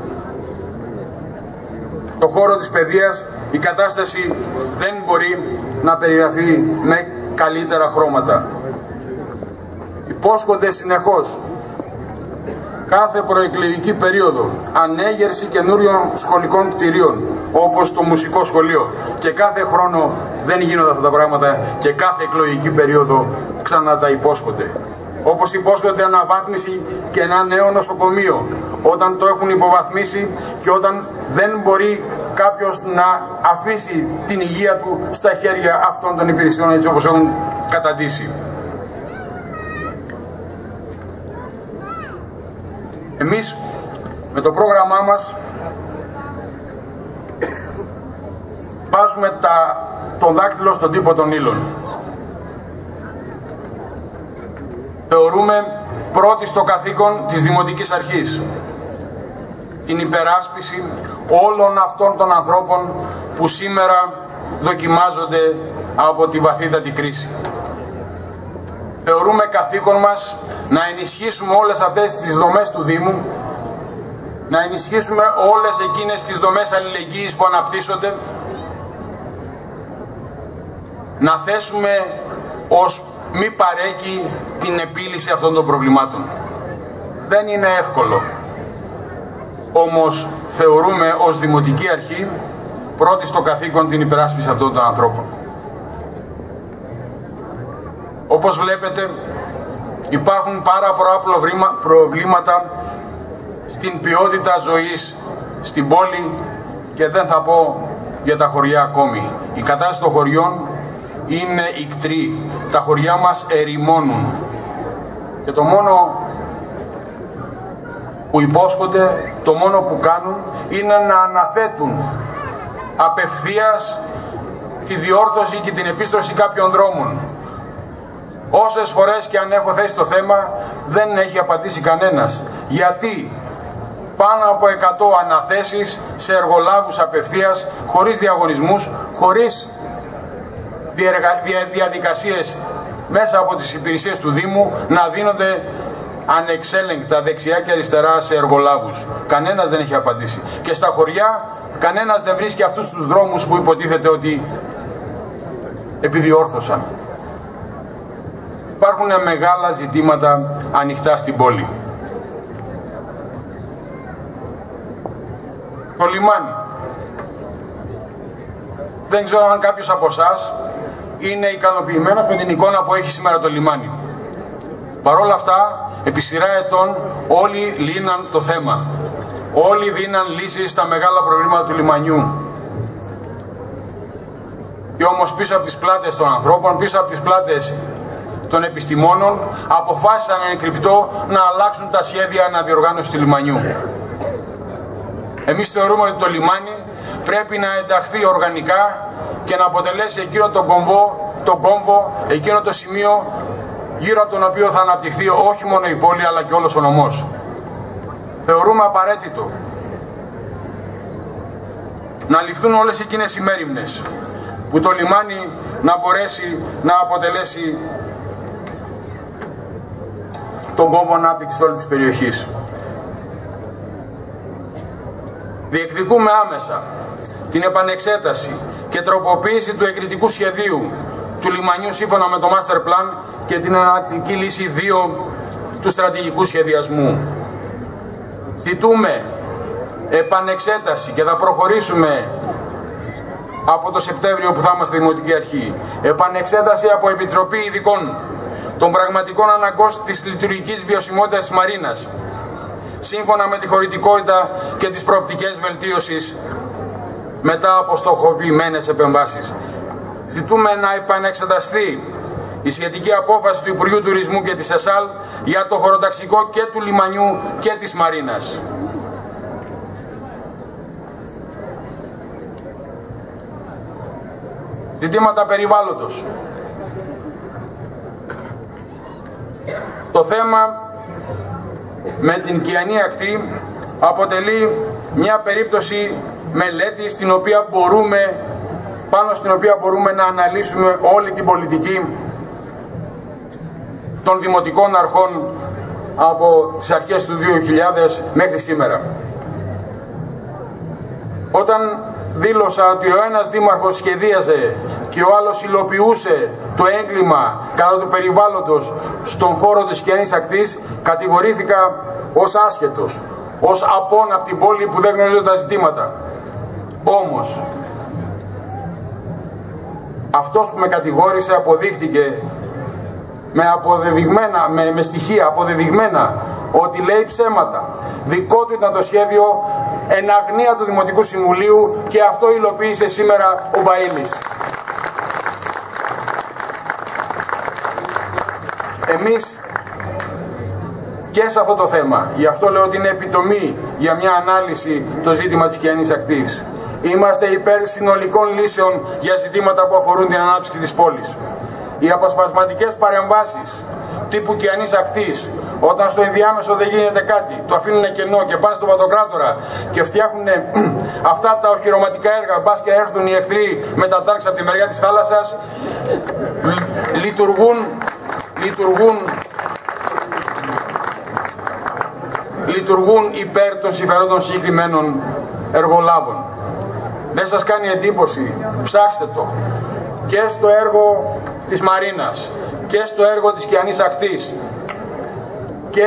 Στο χώρο της παιδείας η κατάσταση δεν μπορεί να περιγραφεί με καλύτερα χρώματα. Υπόσχονται συνεχώς κάθε προεκλογική περίοδο ανέγερση καινούριων σχολικών κτηρίων, όπως το μουσικό σχολείο, και κάθε χρόνο δεν γίνονται αυτά τα πράγματα και κάθε εκλογική περίοδο ξανά τα υπόσχονται. Όπως υπόσχονται αναβάθμιση και ένα νέο νοσοκομείο, όταν το έχουν υποβαθμίσει και όταν δεν μπορεί κάποιος να αφήσει την υγεία του στα χέρια αυτών των υπηρεσιών έτσι όπως έχουν καταντήσει. Εμείς με το πρόγραμμά μας βάζουμε τον δάκτυλο στον τύπο των ύλων. Θεωρούμε πρώτη στο καθήκον της Δημοτικής Αρχής την υπεράσπιση όλων αυτών των ανθρώπων που σήμερα δοκιμάζονται από τη βαθύτατη κρίση. Θεωρούμε καθήκον μας να ενισχύσουμε όλες αυτές τις δομές του Δήμου, να ενισχύσουμε όλες εκείνες τις δομές αλληλεγγύης που αναπτύσσονται, να θέσουμε ως μη παρέκει την επίλυση αυτών των προβλημάτων. Δεν είναι εύκολο. Όμως θεωρούμε ως Δημοτική Αρχή πρώτη στο καθήκον την υπεράσπιση αυτών των ανθρώπων. Όπως βλέπετε υπάρχουν πάρα πολλά προβλήματα στην ποιότητα ζωής στην πόλη και δεν θα πω για τα χωριά ακόμη. Η κατάσταση των χωριών είναι ικτρή. Τα χωριά μας ερημώνουν. Και το μόνο που υπόσχονται, το μόνο που κάνουν είναι να αναθέτουν απευθείας τη διόρθωση και την επίστρωση κάποιων δρόμων. Όσες φορές και αν έχω θέσει το θέμα, δεν έχει απαντήσει κανένας. Γιατί πάνω από 100 αναθέσεις σε εργολάβους απευθείας, χωρίς διαγωνισμούς, χωρίς διαδικασίες μέσα από τις υπηρεσίες του Δήμου να δίνονται ανεξέλεγκτα δεξιά και αριστερά σε εργολάβους. Κανένας δεν έχει απαντήσει. Και στα χωριά κανένας δεν βρίσκει αυτούς τους δρόμους που υποτίθεται ότι επιδιόρθωσαν. Υπάρχουν μεγάλα ζητήματα ανοιχτά στην πόλη. Το λιμάνι. Δεν ξέρω αν κάποιος από εσάς είναι ικανοποιημένος με την εικόνα που έχει σήμερα το λιμάνι. Παρ' όλα αυτά, επί σειρά ετών όλοι λύναν το θέμα. Όλοι δίναν λύσεις στα μεγάλα προβλήματα του λιμανιού. Και όμως πίσω από τις πλάτες των ανθρώπων, πίσω από τις πλάτες των επιστημόνων, αποφάσισαν εν κρυπτό να αλλάξουν τα σχέδια αναδιοργάνωσης του λιμανιού. Εμείς θεωρούμε ότι το λιμάνι πρέπει να ενταχθεί οργανικά και να αποτελέσει εκείνο τον κόμβο, εκείνο το σημείο γύρω από τον οποίο θα αναπτυχθεί όχι μόνο η πόλη αλλά και όλος ο νομός. Θεωρούμε απαραίτητο να ληφθούν όλες εκείνες οι μέριμνες που το λιμάνι να μπορέσει να αποτελέσει τον κόμβο ανάπτυξης όλης της περιοχής. Διεκδικούμε άμεσα την επανεξέταση και τροποποίηση του εγκριτικού σχεδίου του λιμανιού σύμφωνα με το Master Plan και την εναλλακτική λύση 2 του στρατηγικού σχεδιασμού. Ζητούμε επανεξέταση και θα προχωρήσουμε από το Σεπτέμβριο που θα είμαστε Δημοτική Αρχή. Επανεξέταση από Επιτροπή Ειδικών των πραγματικών αναγκών της λειτουργικής βιωσιμότητας της Μαρίνας, σύμφωνα με τη χωρητικότητα και τις προοπτικές βελτίωσης μετά από στοχοποιημένες επεμβάσεις. Ζητούμε να επανεξεταστεί η σχετική απόφαση του Υπουργείου Τουρισμού και της ΕΣΑΛ για το χωροταξικό και του λιμανιού και της Μαρίνας. Ζητήματα περιβάλλοντος. Το θέμα με την Κιανή Ακτή αποτελεί μια περίπτωση μελέτης πάνω στην οποία μπορούμε να αναλύσουμε όλη την πολιτική των δημοτικών αρχών από τις αρχές του 2000 μέχρι σήμερα. Όταν δήλωσα ότι ο ένας δήμαρχος σχεδίαζε και ο άλλος υλοποιούσε το έγκλημα κατά του περιβάλλοντος στον χώρο της Κιανής Ακτής, κατηγορήθηκα ως άσχετος, ως απόν από την πόλη που δεν γνωρίζω τα ζητήματα. Όμως, αυτός που με κατηγόρησε αποδείχθηκε με στοιχεία αποδεδειγμένα ότι λέει ψέματα. Δικό του ήταν το σχέδιο, εν αγνία του Δημοτικού Συμβουλίου, και αυτό υλοποίησε σήμερα ο Μπαΐλης. Εμείς και σε αυτό το θέμα, γι' αυτό λέω ότι είναι επιτομή για μια ανάλυση το ζήτημα της Κιανής Ακτής. Είμαστε υπέρ συνολικών λύσεων για ζητήματα που αφορούν την ανάπτυξη της πόλης. Οι αποσπασματικές παρεμβάσεις τύπου Κιανής Ακτής, όταν στο ενδιάμεσο δεν γίνεται κάτι, το αφήνουν κενό και πάνε στον Παντοκράτορα και φτιάχνουν αυτά τα οχυρωματικά έργα, μπας και έρθουν οι εχθροί με τα τάγκς από τη μεριά της θάλασσας, λειτουργούν υπέρ των συμφερόντων συγκεκριμένων εργολάβων. Δεν σας κάνει εντύπωση? Ψάξτε το. Και στο έργο της Μαρίνας και στο έργο της Κιανής Ακτής και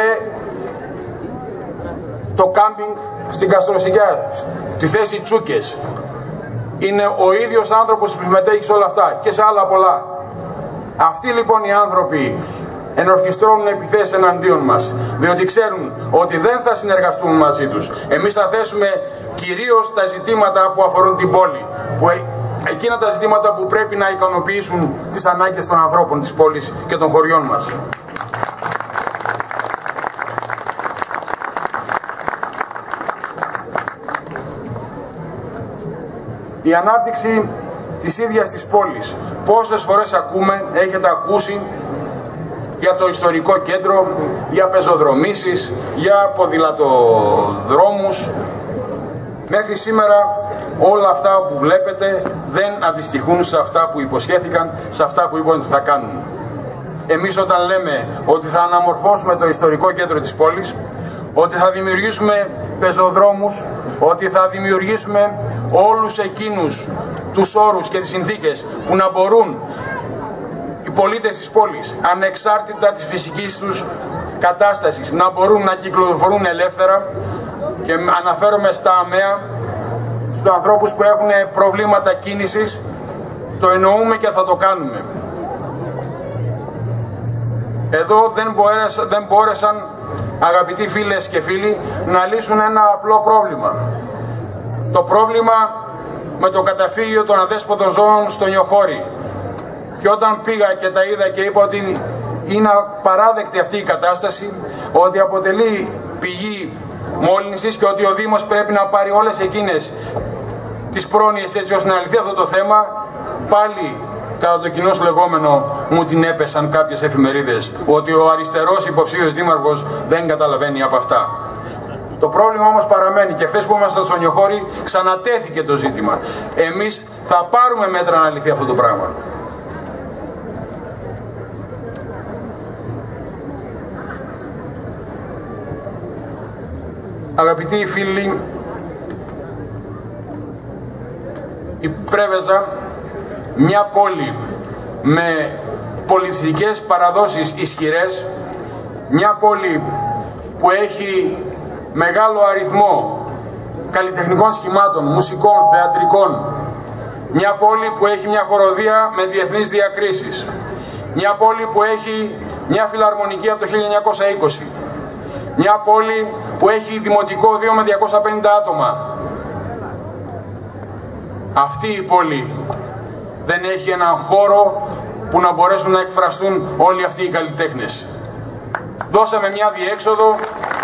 το κάμπινγκ στην Καστροσικιά, στη θέση Τσούκες, είναι ο ίδιος άνθρωπος που συμμετέχει σε όλα αυτά και σε άλλα πολλά. Αυτοί λοιπόν οι άνθρωποι ενορχιστρώνουν επιθέσεις εναντίον μας, διότι ξέρουν ότι δεν θα συνεργαστούμε μαζί τους. Εμείς θα θέσουμε κυρίως τα ζητήματα που αφορούν την πόλη, εκείνα τα ζητήματα που πρέπει να ικανοποιήσουν τις ανάγκες των ανθρώπων της πόλης και των χωριών μας. Η ανάπτυξη της ίδιας της πόλης. Πόσες φορές έχετε ακούσει για το ιστορικό κέντρο, για πεζοδρομήσεις, για ποδηλατοδρόμους. Μέχρι σήμερα όλα αυτά που βλέπετε δεν αντιστοιχούν σε αυτά που υποσχέθηκαν, σε αυτά που είπαν ότι θα κάνουν. Εμείς όταν λέμε ότι θα αναμορφώσουμε το ιστορικό κέντρο της πόλης, ότι θα δημιουργήσουμε πεζοδρόμους, ότι θα δημιουργήσουμε όλους εκείνους τους όρους και τις συνθήκες που να μπορούν οι πολίτες της πόλης, ανεξάρτητα της φυσικής τους κατάστασης, να μπορούν να κυκλοφορούν ελεύθερα, και αναφέρομαι στα ΑΜΕΑ, στους ανθρώπους που έχουν προβλήματα κίνησης, το εννοούμε και θα το κάνουμε. Εδώ δεν μπόρεσαν, αγαπητοί φίλες και φίλοι, να λύσουν ένα απλό πρόβλημα. Το πρόβλημα με το καταφύγιο των αδέσποτων ζώων στο Νιοχώρι. Και όταν πήγα και τα είδα και είπα ότι είναι απαράδεκτη αυτή η κατάσταση, ότι αποτελεί πηγή μόλυνσης και ότι ο Δήμος πρέπει να πάρει όλες εκείνες τις πρόνοιες έτσι ώστε να λυθεί αυτό το θέμα, πάλι κατά το κοινώς λεγόμενο μου την έπεσαν κάποιες εφημερίδες ότι ο αριστερός υποψήφιος δήμαρχος δεν καταλαβαίνει από αυτά. Το πρόβλημα όμως παραμένει και χθες που ήμασταν στο Νιοχώρι ξανατέθηκε το ζήτημα. Εμείς θα πάρουμε μέτρα να λυθεί αυτό το πράγμα. Αγαπητοί φίλοι, η Πρέβεζα, μια πόλη με πολιτιστικές παραδόσεις ισχυρές, μια πόλη που έχει μεγάλο αριθμό καλλιτεχνικών σχημάτων, μουσικών, θεατρικών, μια πόλη που έχει μια χοροδία με διεθνείς διακρίσεις, μια πόλη που έχει μια φιλαρμονική από το 1920, μια πόλη που έχει δημοτικό 2 με 250 άτομα. Αυτή η πόλη δεν έχει έναν χώρο που να μπορέσουν να εκφραστούν όλοι αυτοί οι καλλιτέχνες. Δώσαμε μια διέξοδο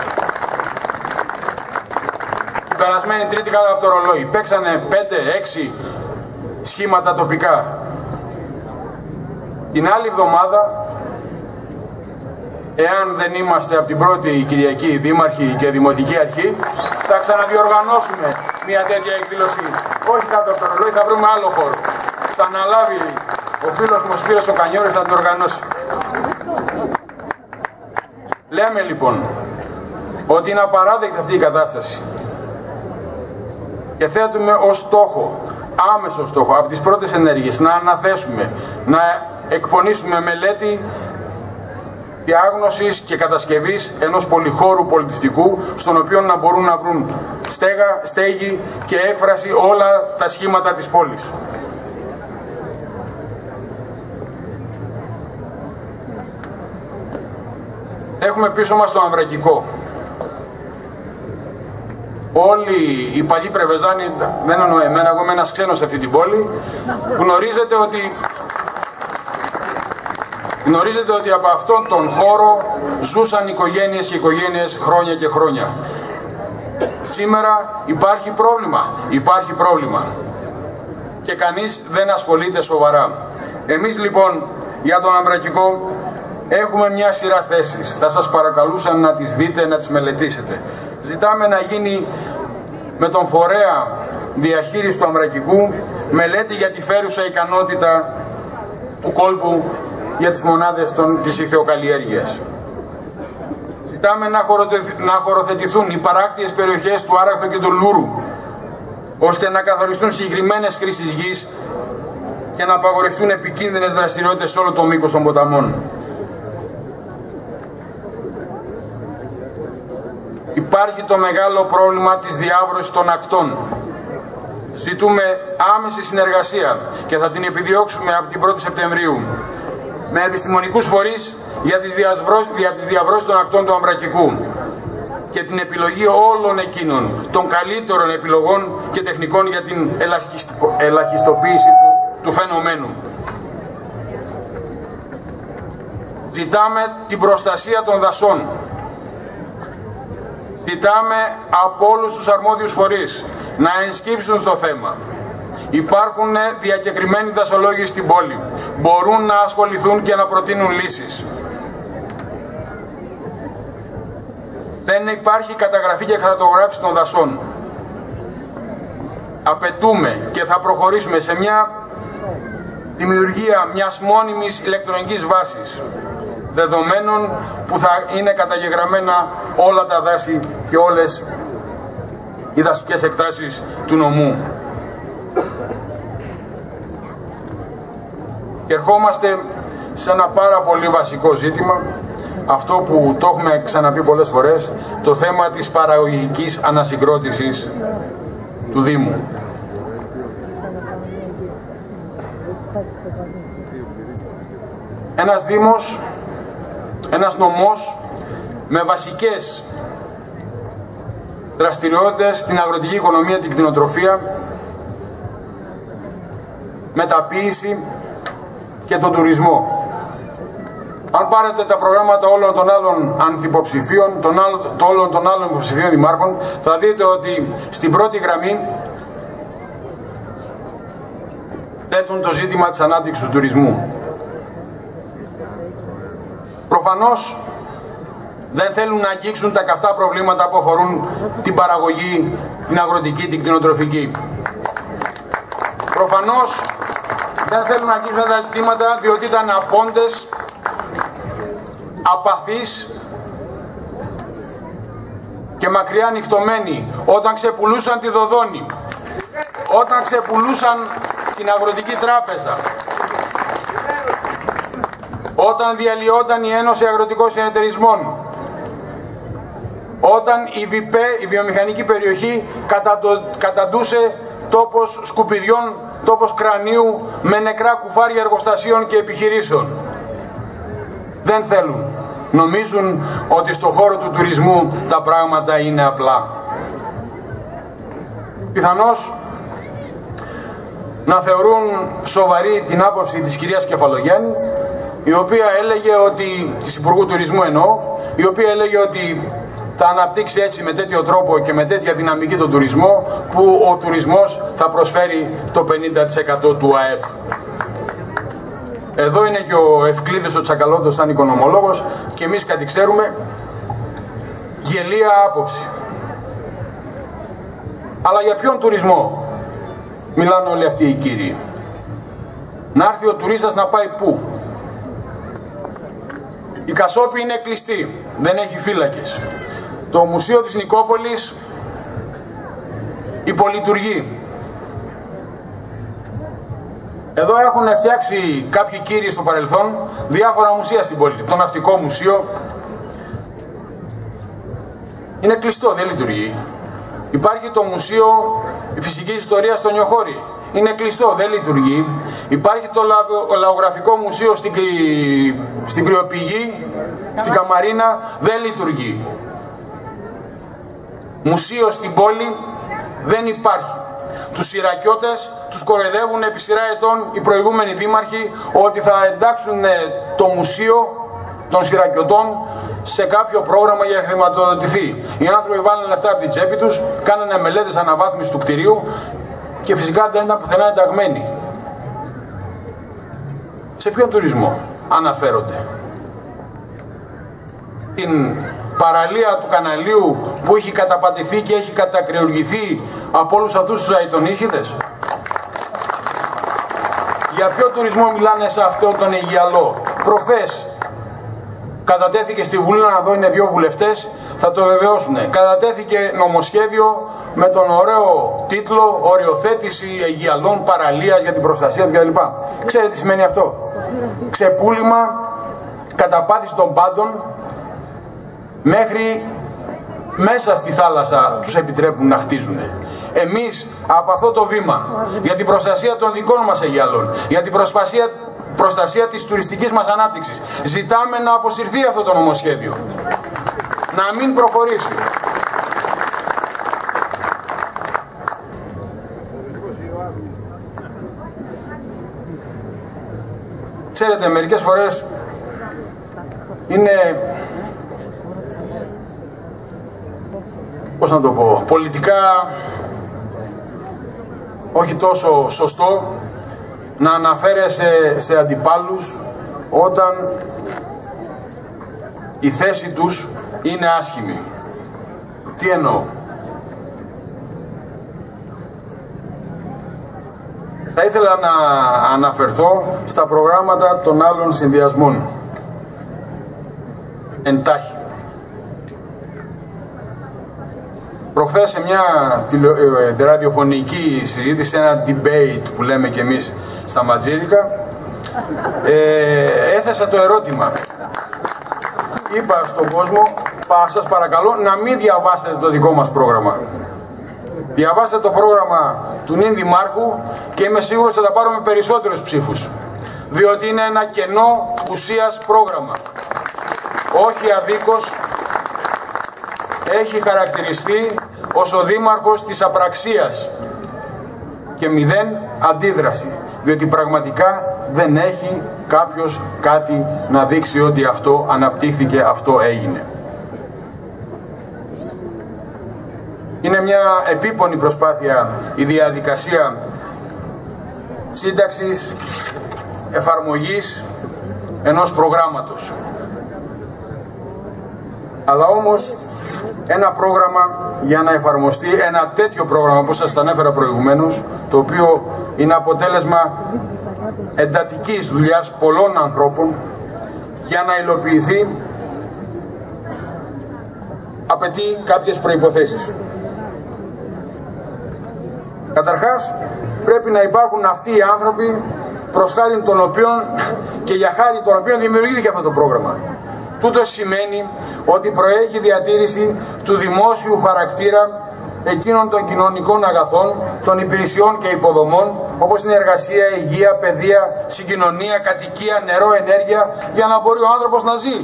την περασμένη Τρίτη κάτω από το ρολόι. Παίξανε 5-6 σχήματα τοπικά. Την άλλη εβδομάδα, εάν δεν είμαστε από την πρώτη Κυριακή δήμαρχοι και δημοτική αρχή, θα ξαναδιοργανώσουμε μια τέτοια εκδήλωση. Όχι κάτω από το ρολόι, θα βρούμε άλλο χώρο. Θα αναλάβει ο φίλος μου ο Σπύρος ο Κανιώρης να την οργανώσει. Λέμε λοιπόν ότι είναι απαράδεκτη αυτή η κατάσταση και θέτουμε ως στόχο, άμεσο στόχο, από τις πρώτες ενέργειες να αναθέσουμε, να εκπονήσουμε μελέτη διάγνωσης και κατασκευής ενός πολυχώρου πολιτιστικού, στον οποίο να μπορούν να βρουν στέγη και έκφραση όλα τα σχήματα της πόλης. Έχουμε πίσω μας το Αμβρακικό. Όλοι οι παλιοί Πρεβεζάνοι, δεν εννοώ εμένα, εγώ είμαι ένας ξένος σε αυτή την πόλη, γνωρίζετε ότι από αυτόν τον χώρο ζούσαν οικογένειες και οικογένειες χρόνια και χρόνια. Σήμερα υπάρχει πρόβλημα και κανείς δεν ασχολείται σοβαρά. Εμείς λοιπόν για τον Αμβρακικό έχουμε μια σειρά θέσεις. Θα σας παρακαλούσα να τις δείτε, να τις μελετήσετε. Ζητάμε να γίνει με τον φορέα διαχείριση του Αμβρακικού μελέτη για τη φέρουσα ικανότητα του κόλπου για τις μονάδες της ηχθειοκαλλιέργειας. Ζητάμε να χωροθετηθούν οι παράκτιες περιοχές του Άραχθο και του Λούρου, ώστε να καθοριστούν συγκεκριμένες χρήσεις γης και να απαγορευτούν επικίνδυνες δραστηριότητες σε όλο το μήκος των ποταμών. Υπάρχει το μεγάλο πρόβλημα της διάβρωσης των ακτών. Ζητούμε άμεση συνεργασία και θα την επιδιώξουμε από την 1η Σεπτεμβρίου με επιστημονικούς φορείς για τις διαβρώσεις των ακτών του Αμβρακικού και την επιλογή όλων εκείνων των καλύτερων επιλογών και τεχνικών για την ελαχιστοποίηση του φαινομένου. Ζητάμε την προστασία των δασών. Ζητάμε από όλους τους αρμόδιους φορείς να ενσκύψουν στο θέμα. Υπάρχουν διακεκριμένοι δασολόγοι στην πόλη. Μπορούν να ασχοληθούν και να προτείνουν λύσεις. δεν υπάρχει καταγραφή και χαρτογράφηση των δασών. Απαιτούμε και θα προχωρήσουμε σε μια δημιουργία μιας μόνιμης ηλεκτρονικής βάσης δεδομένων που θα είναι καταγεγραμμένα όλα τα δάση και όλες οι δασικές εκτάσεις του νομού. Και ερχόμαστε σε ένα πάρα πολύ βασικό ζήτημα, αυτό που το έχουμε ξαναπεί πολλές φορές, το θέμα της παραγωγικής ανασυγκρότησης του Δήμου. Ένας Δήμος, ένας νομός με βασικές δραστηριότητες στην αγροτική οικονομία, την κτηνοτροφία, μεταποίηση και τον τουρισμό. Αν πάρετε τα προγράμματα όλων των άλλων αντιποψηφίων, όλων των άλλων υποψηφίων δημάρχων, θα δείτε ότι στην πρώτη γραμμή θέτουν το ζήτημα της ανάπτυξης του τουρισμού. Προφανώς δεν θέλουν να αγγίξουν τα καυτά προβλήματα που αφορούν την παραγωγή, την αγροτική, την κτηνοτροφική. Προφανώς δεν θέλουν να αγγίξουν τα ζητήματα διότι ήταν απόντες, απαθείς και μακριά ανοιχτωμένοι όταν ξεπουλούσαν τη Δοδόνη, όταν ξεπουλούσαν την Αγροτική Τράπεζα, όταν διαλυόταν η Ένωση Αγροτικών Συνεταιρισμών, όταν η ΒΙΠΕ, η βιομηχανική περιοχή, καταντούσε τόπος σκουπιδιών, τόπος κρανίου με νεκρά κουφάρια εργοστασίων και επιχειρήσεων. Δεν θέλουν. Νομίζουν ότι στο χώρο του τουρισμού τα πράγματα είναι απλά. Πιθανώς να θεωρούν σοβαρή την άποψη της κυρίας Κεφαλογιάννη, η οποία έλεγε ότι, της Υπουργού Τουρισμού εννοώ, η οποία έλεγε ότι θα αναπτύξει έτσι με τέτοιο τρόπο και με τέτοια δυναμική τον τουρισμό, που ο τουρισμός θα προσφέρει το 50% του ΑΕΠ. Εδώ είναι και ο Ευκλήδης ο Τσακαλώτος σαν οικονομολόγος και εμείς κάτι ξέρουμε, γελία άποψη. Αλλά για ποιον τουρισμό μιλάνε όλοι αυτοί οι κύριοι? Να έρθει ο τουρίστας να πάει πού? Η Κασόπη είναι κλειστή, δεν έχει φύλακες. Το Μουσείο της Νικόπολης υπολειτουργεί. Εδώ έχουν φτιάξει κάποιοι κύριοι στο παρελθόν διάφορα μουσεία στην πόλη. Το Ναυτικό Μουσείο είναι κλειστό, δεν λειτουργεί. Υπάρχει το Μουσείο Φυσικής Ιστορίας στο Νιοχώρι. Είναι κλειστό, δεν λειτουργεί. Υπάρχει το Λαογραφικό Μουσείο στην Κρυοπηγή, στην Καμαρίνα, δεν λειτουργεί. Μουσείο στην πόλη δεν υπάρχει. Τους Συρακιώτες τους κοροϊδεύουν επί σειρά ετών οι προηγούμενοι δήμαρχοι ότι θα εντάξουν το μουσείο των Συρακιωτών σε κάποιο πρόγραμμα για να χρηματοδοτηθεί. Οι άνθρωποι βάλανε λεφτά από την τσέπη τους, κάνανε μελέτες αναβάθμισης του κτηρίου και φυσικά δεν ήταν πουθενά ενταγμένοι. Σε ποιον τουρισμό αναφέρονται? Την παραλία του καναλίου που έχει καταπατηθεί και έχει κατακρεουργηθεί από όλους αυτούς τους αητονίχηδες? Για ποιο τουρισμό μιλάνε σε αυτόν τον Αιγιαλό? Προχθές κατατέθηκε στη Βουλή, να δω είναι 2 βουλευτές, θα το βεβαιώσουν. Κατατέθηκε νομοσχέδιο με τον ωραίο τίτλο «Οριοθέτηση Αιγιαλών παραλίας για την προστασία» κτλ. Ξέρετε τι σημαίνει αυτό? Ξεπούλημα, καταπάτηση των πάντων, μέχρι μέσα στη θάλασσα τους επιτρέπουν να χτίζουν. Εμείς από αυτό το βήμα, για την προστασία των δικών μας Αιγιαλών, για την προστασία της τουριστικής μας ανάπτυξης, ζητάμε να αποσυρθεί αυτό το νομοσχέδιο. Να μην προχωρήσει. Ξέρετε, μερικές φορές είναι, πώς να το πω, πολιτικά όχι τόσο σωστό να αναφέρεσαι σε αντιπάλους όταν η θέση τους είναι άσχημη. Τι εννοώ? Θα ήθελα να αναφερθώ στα προγράμματα των άλλων συνδυασμών. Εντάχει. Προχθές σε μια ραδιοφωνική συζήτηση, ένα debate που λέμε και εμείς στα Ματζίρικα, έθεσα το ερώτημα. Είπα στον κόσμο, σας παρακαλώ να μην διαβάσετε το δικό μας πρόγραμμα. Διαβάστε το πρόγραμμα του νυν Δημάρχου και είμαι σίγουρος ότι θα πάρουμε περισσότερους ψήφους. Διότι είναι ένα κενό ουσίας πρόγραμμα. Όχι αδίκως έχει χαρακτηριστεί ως ο δήμαρχος της απραξίας και μηδέν αντίδραση. Διότι πραγματικά δεν έχει κάποιος κάτι να δείξει ότι αυτό αναπτύχθηκε, αυτό έγινε. Είναι μια επίπονη προσπάθεια η διαδικασία σύνταξης, εφαρμογής ενός προγράμματος. Αλλά όμως ένα πρόγραμμα για να εφαρμοστεί, ένα τέτοιο πρόγραμμα όπως σας τα ανέφερα προηγουμένως, το οποίο είναι αποτέλεσμα εντατικής δουλειάς πολλών ανθρώπων, για να υλοποιηθεί απαιτεί κάποιες προϋποθέσεις. Καταρχάς πρέπει να υπάρχουν αυτοί οι άνθρωποι προς χάρη των οποίων και για χάρη των οποίων δημιουργήθηκε αυτό το πρόγραμμα. Τούτο σημαίνει ότι προέχει διατήρηση του δημόσιου χαρακτήρα εκείνων των κοινωνικών αγαθών, των υπηρεσιών και υποδομών, όπως είναι εργασία, υγεία, παιδεία, συγκοινωνία, κατοικία, νερό, ενέργεια, για να μπορεί ο άνθρωπος να ζει.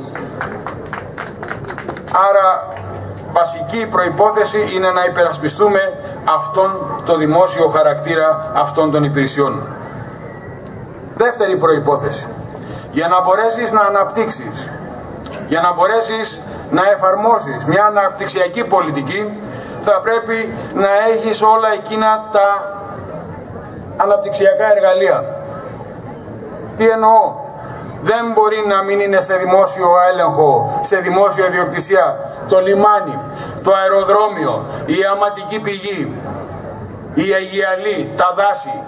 Άρα βασική προϋπόθεση είναι να υπερασπιστούμε αυτόν το δημόσιο χαρακτήρα αυτών των υπηρεσιών. Δεύτερη προϋπόθεση, για να μπορέσεις να αναπτύξεις, για να μπορέσεις να εφαρμόσεις μια αναπτυξιακή πολιτική, θα πρέπει να έχεις όλα εκείνα τα αναπτυξιακά εργαλεία. Τι εννοώ? Δεν μπορεί να μην είναι σε δημόσιο έλεγχο, σε δημόσια ιδιοκτησία το λιμάνι, το αεροδρόμιο, η αματική πηγή, η αγιαλή, τα δάση.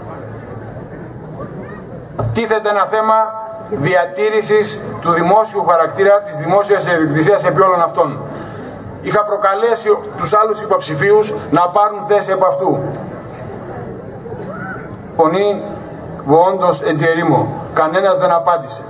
Τίθεται ένα θέμα διατήρησης του δημόσιου χαρακτήρα, της δημόσιας ιδιοκτησίας επί όλων αυτών. Είχα προκαλέσει τους άλλους υποψηφίους να πάρουν θέση από αυτού. Φωνή βοόντος εν τη ερήμο. Κανένας δεν απάντησε.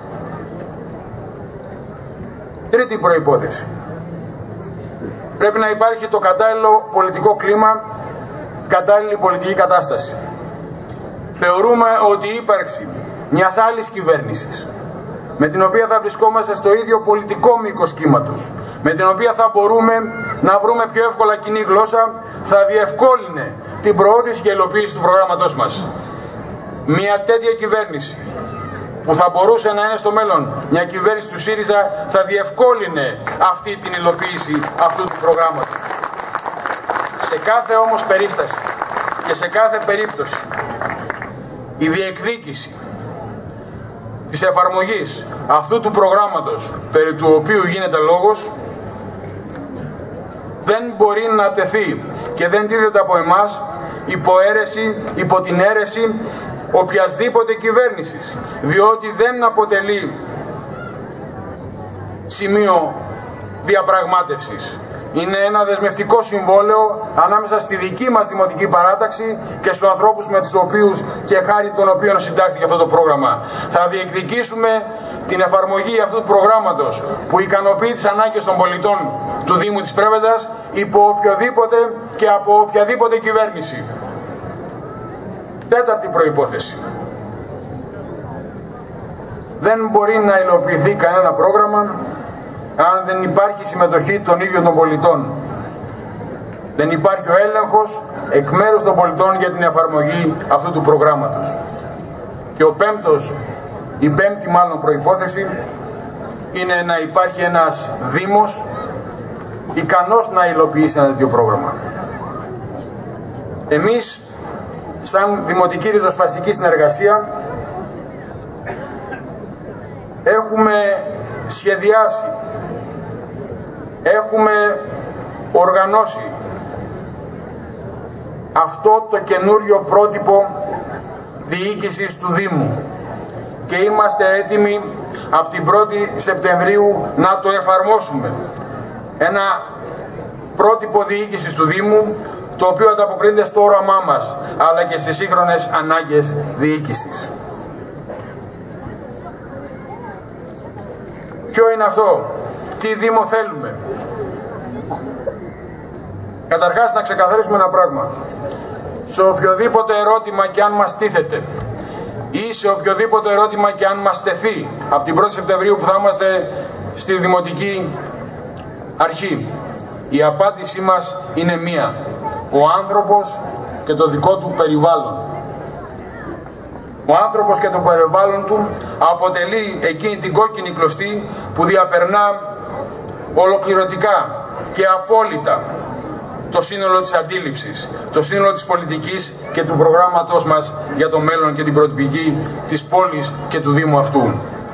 Τρίτη προϋπόθεση. Πρέπει να υπάρχει το κατάλληλο πολιτικό κλίμα, κατάλληλη πολιτική κατάσταση. Θεωρούμε ότι η ύπαρξη μιας άλλης κυβέρνησης, με την οποία θα βρισκόμαστε στο ίδιο πολιτικό μήκος κύματος, με την οποία θα μπορούμε να βρούμε πιο εύκολα κοινή γλώσσα, θα διευκόλυνε την προώθηση και υλοποίηση του προγράμματός μας. Μια τέτοια κυβέρνηση που θα μπορούσε να είναι στο μέλλον μια κυβέρνηση του ΣΥΡΙΖΑ θα διευκόλυνε αυτή την υλοποίηση αυτού του προγράμματος. Σε κάθε όμως περίσταση και σε κάθε περίπτωση η διεκδίκηση της εφαρμογής αυτού του προγράμματος περί του οποίου γίνεται λόγος δεν μπορεί να τεθεί και δεν τίθεται από εμάς υπό την αίρεση οποιασδήποτε κυβέρνησης, διότι δεν αποτελεί σημείο διαπραγμάτευσης. Είναι ένα δεσμευτικό συμβόλαιο ανάμεσα στη δική μας δημοτική παράταξη και στους ανθρώπους με τους οποίους και χάρη των οποίων συντάχθηκε αυτό το πρόγραμμα. Θα διεκδικήσουμε την εφαρμογή αυτού του προγράμματος που ικανοποιεί τις ανάγκες των πολιτών του Δήμου της Πρέβεζας υπό οποιοδήποτε και από οποιαδήποτε κυβέρνηση. Τέταρτη προϋπόθεση. Δεν μπορεί να υλοποιηθεί κανένα πρόγραμμα αν δεν υπάρχει συμμετοχή των ίδιων των πολιτών. Δεν υπάρχει ο έλεγχος εκ μέρους των πολιτών για την εφαρμογή αυτού του προγράμματος. Και η πέμπτη μάλλον προϋπόθεση είναι να υπάρχει ένας Δήμος ικανός να υλοποιήσει ένα τέτοιο πρόγραμμα. Εμείς σαν Δημοτική Ριζοσπαστική Συνεργασία έχουμε σχεδιάσει, έχουμε οργανώσει αυτό το καινούριο πρότυπο διοίκησης του Δήμου και είμαστε έτοιμοι από την 1η Σεπτεμβρίου να το εφαρμόσουμε. Ένα πρότυπο διοίκησης του Δήμου το οποίο ανταποκρίνεται στο όραμά μας αλλά και στις σύγχρονες ανάγκες διοίκησης. Ποιο είναι αυτό? Τι Δήμο θέλουμε? Καταρχάς να ξεκαθαρίσουμε ένα πράγμα. Σε οποιοδήποτε ερώτημα και αν μας τίθεται ή σε οποιοδήποτε ερώτημα και αν μας τεθεί από την 1η Σεπτεμβρίου που θα είμαστε στη Δημοτική Αρχή, η απάντησή μας είναι μία. Ο άνθρωπος και το δικό του περιβάλλον. Ο άνθρωπος και το περιβάλλον του αποτελεί εκείνη την κόκκινη κλωστή που διαπερνά ολοκληρωτικά και απόλυτα το σύνολο της αντίληψης, το σύνολο της πολιτικής και του προγράμματός μας για το μέλλον και την προοπτική της πόλης και του Δήμου αυτού.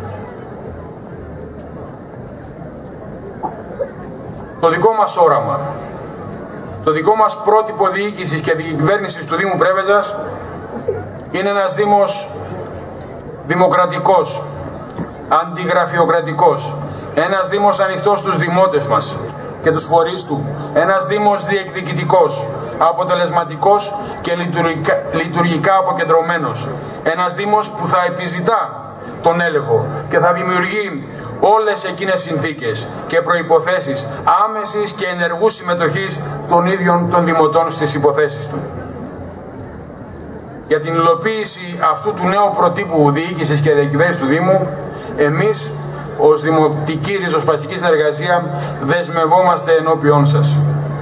Το δικό μας όραμα, το δικό μας πρότυπο διοίκησης και διακυβέρνησης του Δήμου Πρέβεζας είναι ένας Δήμος δημοκρατικός, αντιγραφειοκρατικός, ένας Δήμος ανοιχτός στους δημότες μας και τους φορείς του, ένας Δήμος διεκδικητικός, αποτελεσματικός και λειτουργικά αποκεντρωμένος, ένας Δήμος που θα επιζητά τον έλεγχο και θα δημιουργεί όλες εκείνες συνθήκες και προϋποθέσεις άμεσης και ενεργού συμμετοχής των ίδιων των δημοτών στις υποθέσεις του. Για την υλοποίηση αυτού του νέου προτύπου διοίκησης και διακυβέρνησης του Δήμου, εμείς ως Δημοτική Ριζοσπαστική Συνεργασία δεσμευόμαστε ενώπιόν σας.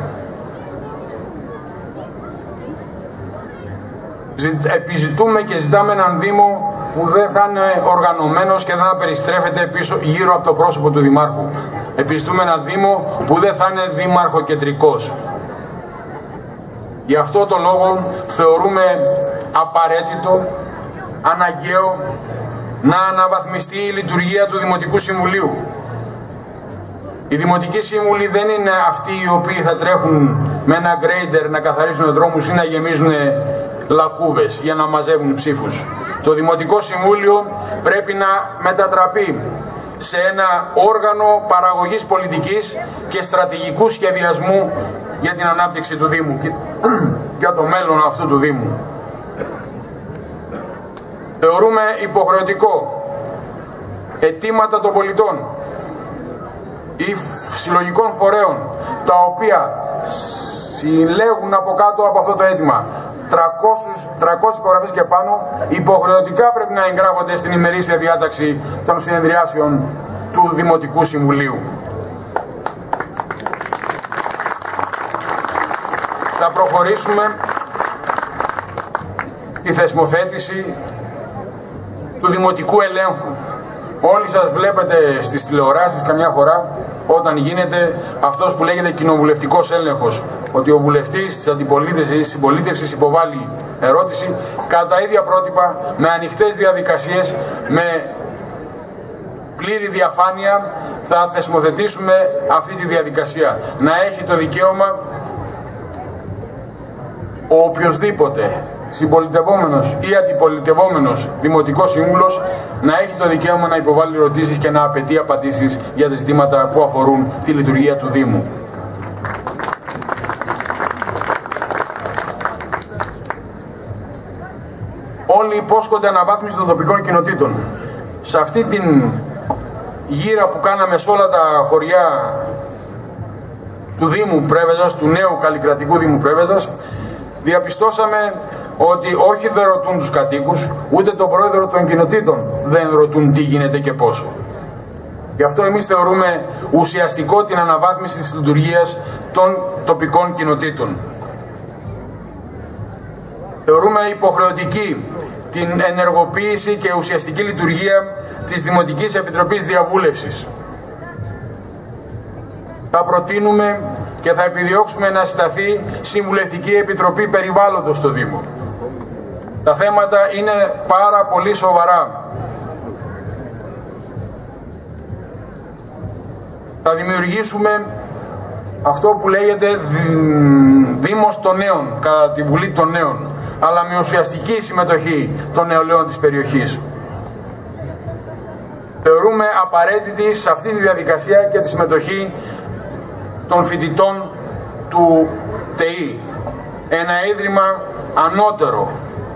Επιζητούμε και ζητάμε έναν Δήμο που δεν θα είναι οργανωμένος και δεν θα περιστρέφεται πίσω γύρω από το πρόσωπο του Δημάρχου. Επιζητούμε έναν Δήμο που δεν θα είναι δήμαρχοκεντρικός. Γι' αυτό το λόγο θεωρούμε απαραίτητο, αναγκαίο να αναβαθμιστεί η λειτουργία του Δημοτικού Συμβουλίου. Οι Δημοτικοί Σύμβουλοι δεν είναι αυτοί οι οποίοι θα τρέχουν με ένα γκρέιντερ να καθαρίζουν δρόμους ή να γεμίζουν λακκούβες για να μαζεύουν ψήφους. Το Δημοτικό Συμβούλιο πρέπει να μετατραπεί σε ένα όργανο παραγωγής πολιτικής και στρατηγικού σχεδιασμού για την ανάπτυξη του Δήμου και για το μέλλον αυτού του Δήμου. Θεωρούμε υποχρεωτικό αιτήματα των πολιτών ή συλλογικών φορέων τα οποία συλλέγουν από κάτω από αυτό το αίτημα 300 υπογραφές και πάνω, υποχρεωτικά πρέπει να εγγράφονται στην ημερήσια διάταξη των συνεδριάσεων του Δημοτικού Συμβουλίου. Θα προχωρήσουμε τη θεσμοθέτηση του Δημοτικού Ελέγχου. Όλοι σας βλέπετε στις τηλεοράσεις καμιά φορά όταν γίνεται αυτός που λέγεται κοινοβουλευτικός έλεγχος, ότι ο βουλευτής της αντιπολίτευσης ή της συμπολίτευσης υποβάλλει ερώτηση κατά τα ίδια πρότυπα, με ανοιχτές διαδικασίες, με πλήρη διαφάνεια θα θεσμοθετήσουμε αυτή τη διαδικασία. Να έχει το δικαίωμα ο οποιοσδήποτε συμπολιτευόμενος ή αντιπολιτευόμενος δημοτικός σύμβουλος να έχει το δικαίωμα να υποβάλει ερωτήσεις και να απαιτεί απαντήσεις για τα ζητήματα που αφορούν τη λειτουργία του Δήμου. Όλοι υπόσχονται αναβάθμιση των τοπικών κοινοτήτων. Σε αυτή την γύρα που κάναμε σε όλα τα χωριά του Δήμου Πρέβεζας, του νέου καλλικρατικού Δήμου Πρέβεζας, διαπιστώσαμε ότι όχι δεν ρωτούν τους κατοίκους, ούτε τον πρόεδρο των κοινοτήτων δεν ρωτούν τι γίνεται και πώς. Γι' αυτό εμείς θεωρούμε ουσιαστικό την αναβάθμιση της λειτουργίας των τοπικών κοινοτήτων. Θεωρούμε υποχρεωτική την ενεργοποίηση και ουσιαστική λειτουργία της Δημοτικής Επιτροπής Διαβούλευσης. Θα προτείνουμε και θα επιδιώξουμε να συσταθεί Συμβουλευτική Επιτροπή Περιβάλλοντος στο Δήμο. Τα θέματα είναι πάρα πολύ σοβαρά. Θα δημιουργήσουμε αυτό που λέγεται Δήμος των Νέων, κατά τη Βουλή των Νέων, αλλά με ουσιαστική συμμετοχή των νεολαίων της περιοχής. Θεωρούμε απαραίτητη σε αυτή τη διαδικασία και τη συμμετοχή των φοιτητών του ΤΕΗ, ένα ίδρυμα ανώτερο,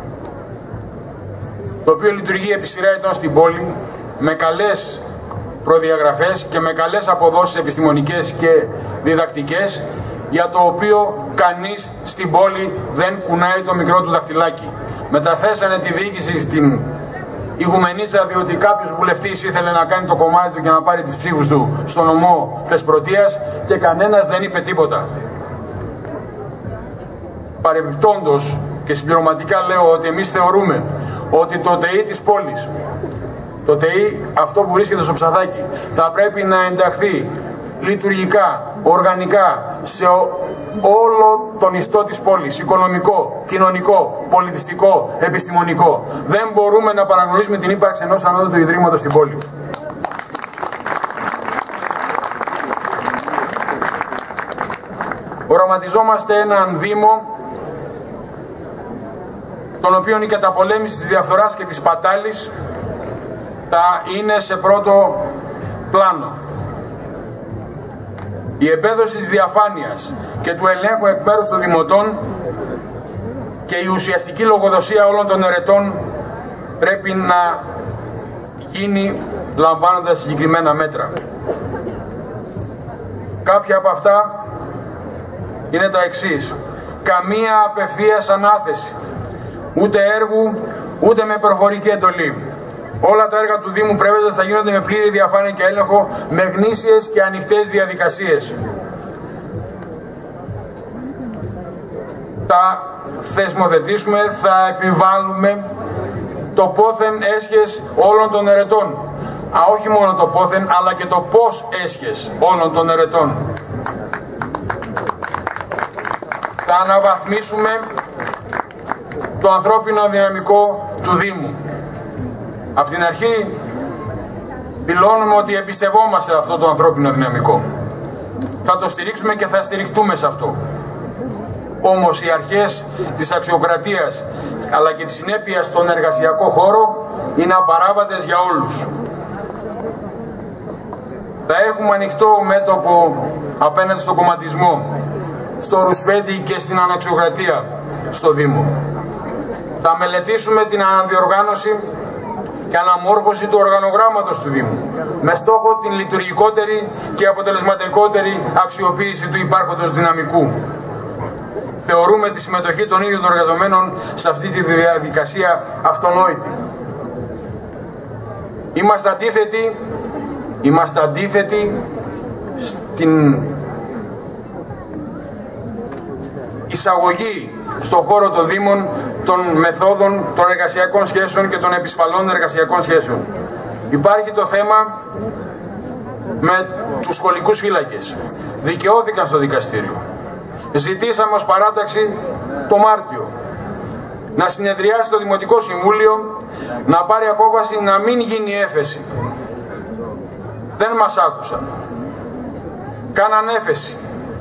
το οποίο λειτουργεί επί σειρά ετών στην πόλη, με καλές προδιαγραφές και με καλές αποδόσεις επιστημονικές και διδακτικές, για το οποίο κανείς στην πόλη δεν κουνάει το μικρό του δαχτυλάκι. Μεταθέσανε τη διοίκηση στην Ηγουμενίτσα, διότι κάποιος βουλευτής ήθελε να κάνει το κομμάτι του και να πάρει τις ψήφους του στο νομό Θεσπρωτείας και κανένας δεν είπε τίποτα. Παρεμπιπτόντως και συμπληρωματικά λέω ότι εμείς θεωρούμε ότι το ΤΕΗ της πόλης, το ΤΕΗ αυτό που βρίσκεται στο Ψαθάκι, θα πρέπει να ενταχθεί λειτουργικά, οργανικά σε όλο τον ιστό της πόλης, οικονομικό, κοινωνικό, πολιτιστικό, επιστημονικό. Δεν μπορούμε να παραγνωρίσουμε την ύπαρξη ενός ανώτατου ιδρύματος στην πόλη. Οραματιζόμαστε έναν Δήμο στον οποίο η καταπολέμηση της διαφθοράς και της σπατάλης θα είναι σε πρώτο πλάνο. Η επέδοση της διαφάνειας και του ελέγχου εκ μέρους των δημοτών και η ουσιαστική λογοδοσία όλων των ερετών πρέπει να γίνει λαμβάνοντας συγκεκριμένα μέτρα. Κάποια από αυτά είναι τα εξής. Καμία απευθείας ανάθεση, ούτε έργου, ούτε με προφορική εντολή. Όλα τα έργα του Δήμου Πρέβεζας θα γίνονται με πλήρη διαφάνεια και έλεγχο, με γνήσιες και ανοιχτές διαδικασίες. Θα θεσμοθετήσουμε, θα επιβάλλουμε το πόθεν έσχες όλων των ερετών. Όχι μόνο το πόθεν, αλλά και το πώς έσχες όλων των ερετών. Θα αναβαθμίσουμε το ανθρώπινο δυναμικό του Δήμου. Από την αρχή δηλώνουμε ότι εμπιστευόμαστε αυτό το ανθρώπινο δυναμικό. Θα το στηρίξουμε και θα στηριχτούμε σε αυτό. Όμως οι αρχές της αξιοκρατίας αλλά και της συνέπειας στον εργασιακό χώρο είναι απαράβατες για όλους. Θα έχουμε ανοιχτό μέτωπο απέναντι στον κομματισμό, στο ρουσφέτη και στην αναξιοκρατία στο Δήμο. Θα μελετήσουμε την αναδιοργάνωση και αναμόρφωση του οργανογράμματος του Δήμου, με στόχο την λειτουργικότερη και αποτελεσματικότερη αξιοποίηση του υπάρχοντος δυναμικού. Θεωρούμε τη συμμετοχή των ίδιων των εργαζομένων σε αυτή τη διαδικασία αυτονόητη. Είμαστε αντίθετοι στην εισαγωγή στον χώρο των Δήμων των μεθόδων των εργασιακών σχέσεων και των επισφαλών εργασιακών σχέσεων. Υπάρχει το θέμα με τους σχολικούς φύλακες. Δικαιώθηκαν στο δικαστήριο. Ζητήσαμε ως παράταξη το Μάρτιο να συνεδριάσει το Δημοτικό Συμβούλιο, να πάρει απόφαση να μην γίνει έφεση. Δεν μας άκουσαν. Κάναν έφεση.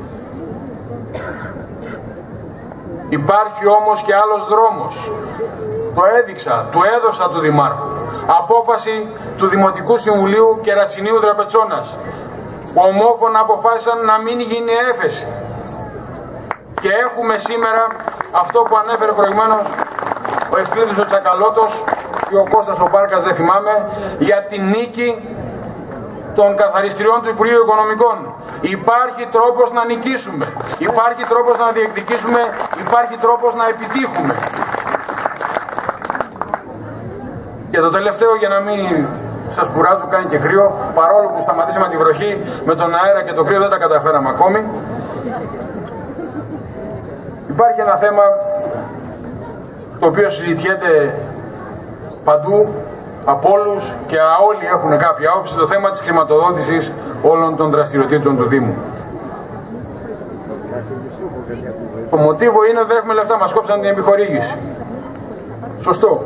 Υπάρχει όμως και άλλος δρόμος. Το έδειξα, του έδωσα του Δημάρχου. Απόφαση του Δημοτικού Συμβουλίου Κερατσινίου Δραπετσώνας. Ομόφωνα αποφάσισαν να μην γίνει έφεση. Και έχουμε σήμερα αυτό που ανέφερε προηγουμένως ο Ευκλήδης ο Τσακαλώτος και ο Κώστας ο Πάρκας, δεν θυμάμαι, για την νίκη των καθαριστριών του Υπουργείου Οικονομικών. Υπάρχει τρόπος να νικήσουμε, υπάρχει τρόπος να διεκδικήσουμε, υπάρχει τρόπος να επιτύχουμε. Και το τελευταίο, για να μην σας κουράζω, κάνει και κρύο, παρόλο που σταματήσαμε τη βροχή, με τον αέρα και το κρύο δεν τα καταφέραμε ακόμη. Υπάρχει ένα θέμα το οποίο συζητιέται παντού από όλους και όλοι έχουν κάποια άποψη, το θέμα της χρηματοδότησης όλων των δραστηριοτήτων του Δήμου. Το μοτίβο είναι δεν έχουμε λεφτά, μας κόψαν την επιχορήγηση. Σωστό.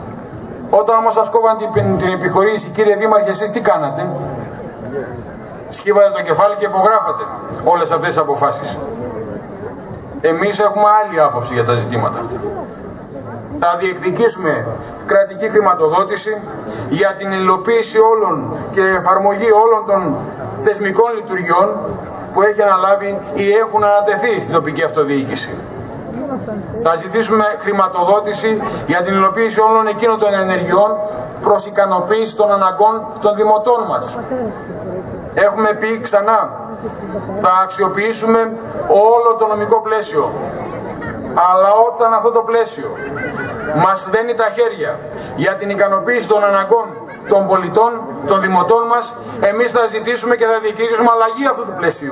Όταν όμως σας κόβαν την επιχορήγηση, κύριε Δήμαρχε, εσείς τι κάνατε? σκύβατε το κεφάλι και υπογράφατε όλες αυτές τις αποφάσεις. Εμείς έχουμε άλλη άποψη για τα ζητήματα αυτά. Θα διεκδικήσουμε κρατική χρηματοδότηση για την υλοποίηση όλων και εφαρμογή όλων των θεσμικών λειτουργιών που έχει αναλάβει ή έχουν ανατεθεί στην τοπική αυτοδιοίκηση. Θα ζητήσουμε χρηματοδότηση για την υλοποίηση όλων εκείνων των ενεργειών προς ικανοποίηση των αναγκών των δημοτών μας. Έχουμε πει ξανά, θα αξιοποιήσουμε όλο το νομικό πλαίσιο. Αλλά όταν αυτό το πλαίσιο μας δένει τα χέρια για την ικανοποίηση των αναγκών των πολιτών, των δημοτών μας, εμείς θα ζητήσουμε και θα διεκδικήσουμε αλλαγή αυτού του πλαισίου.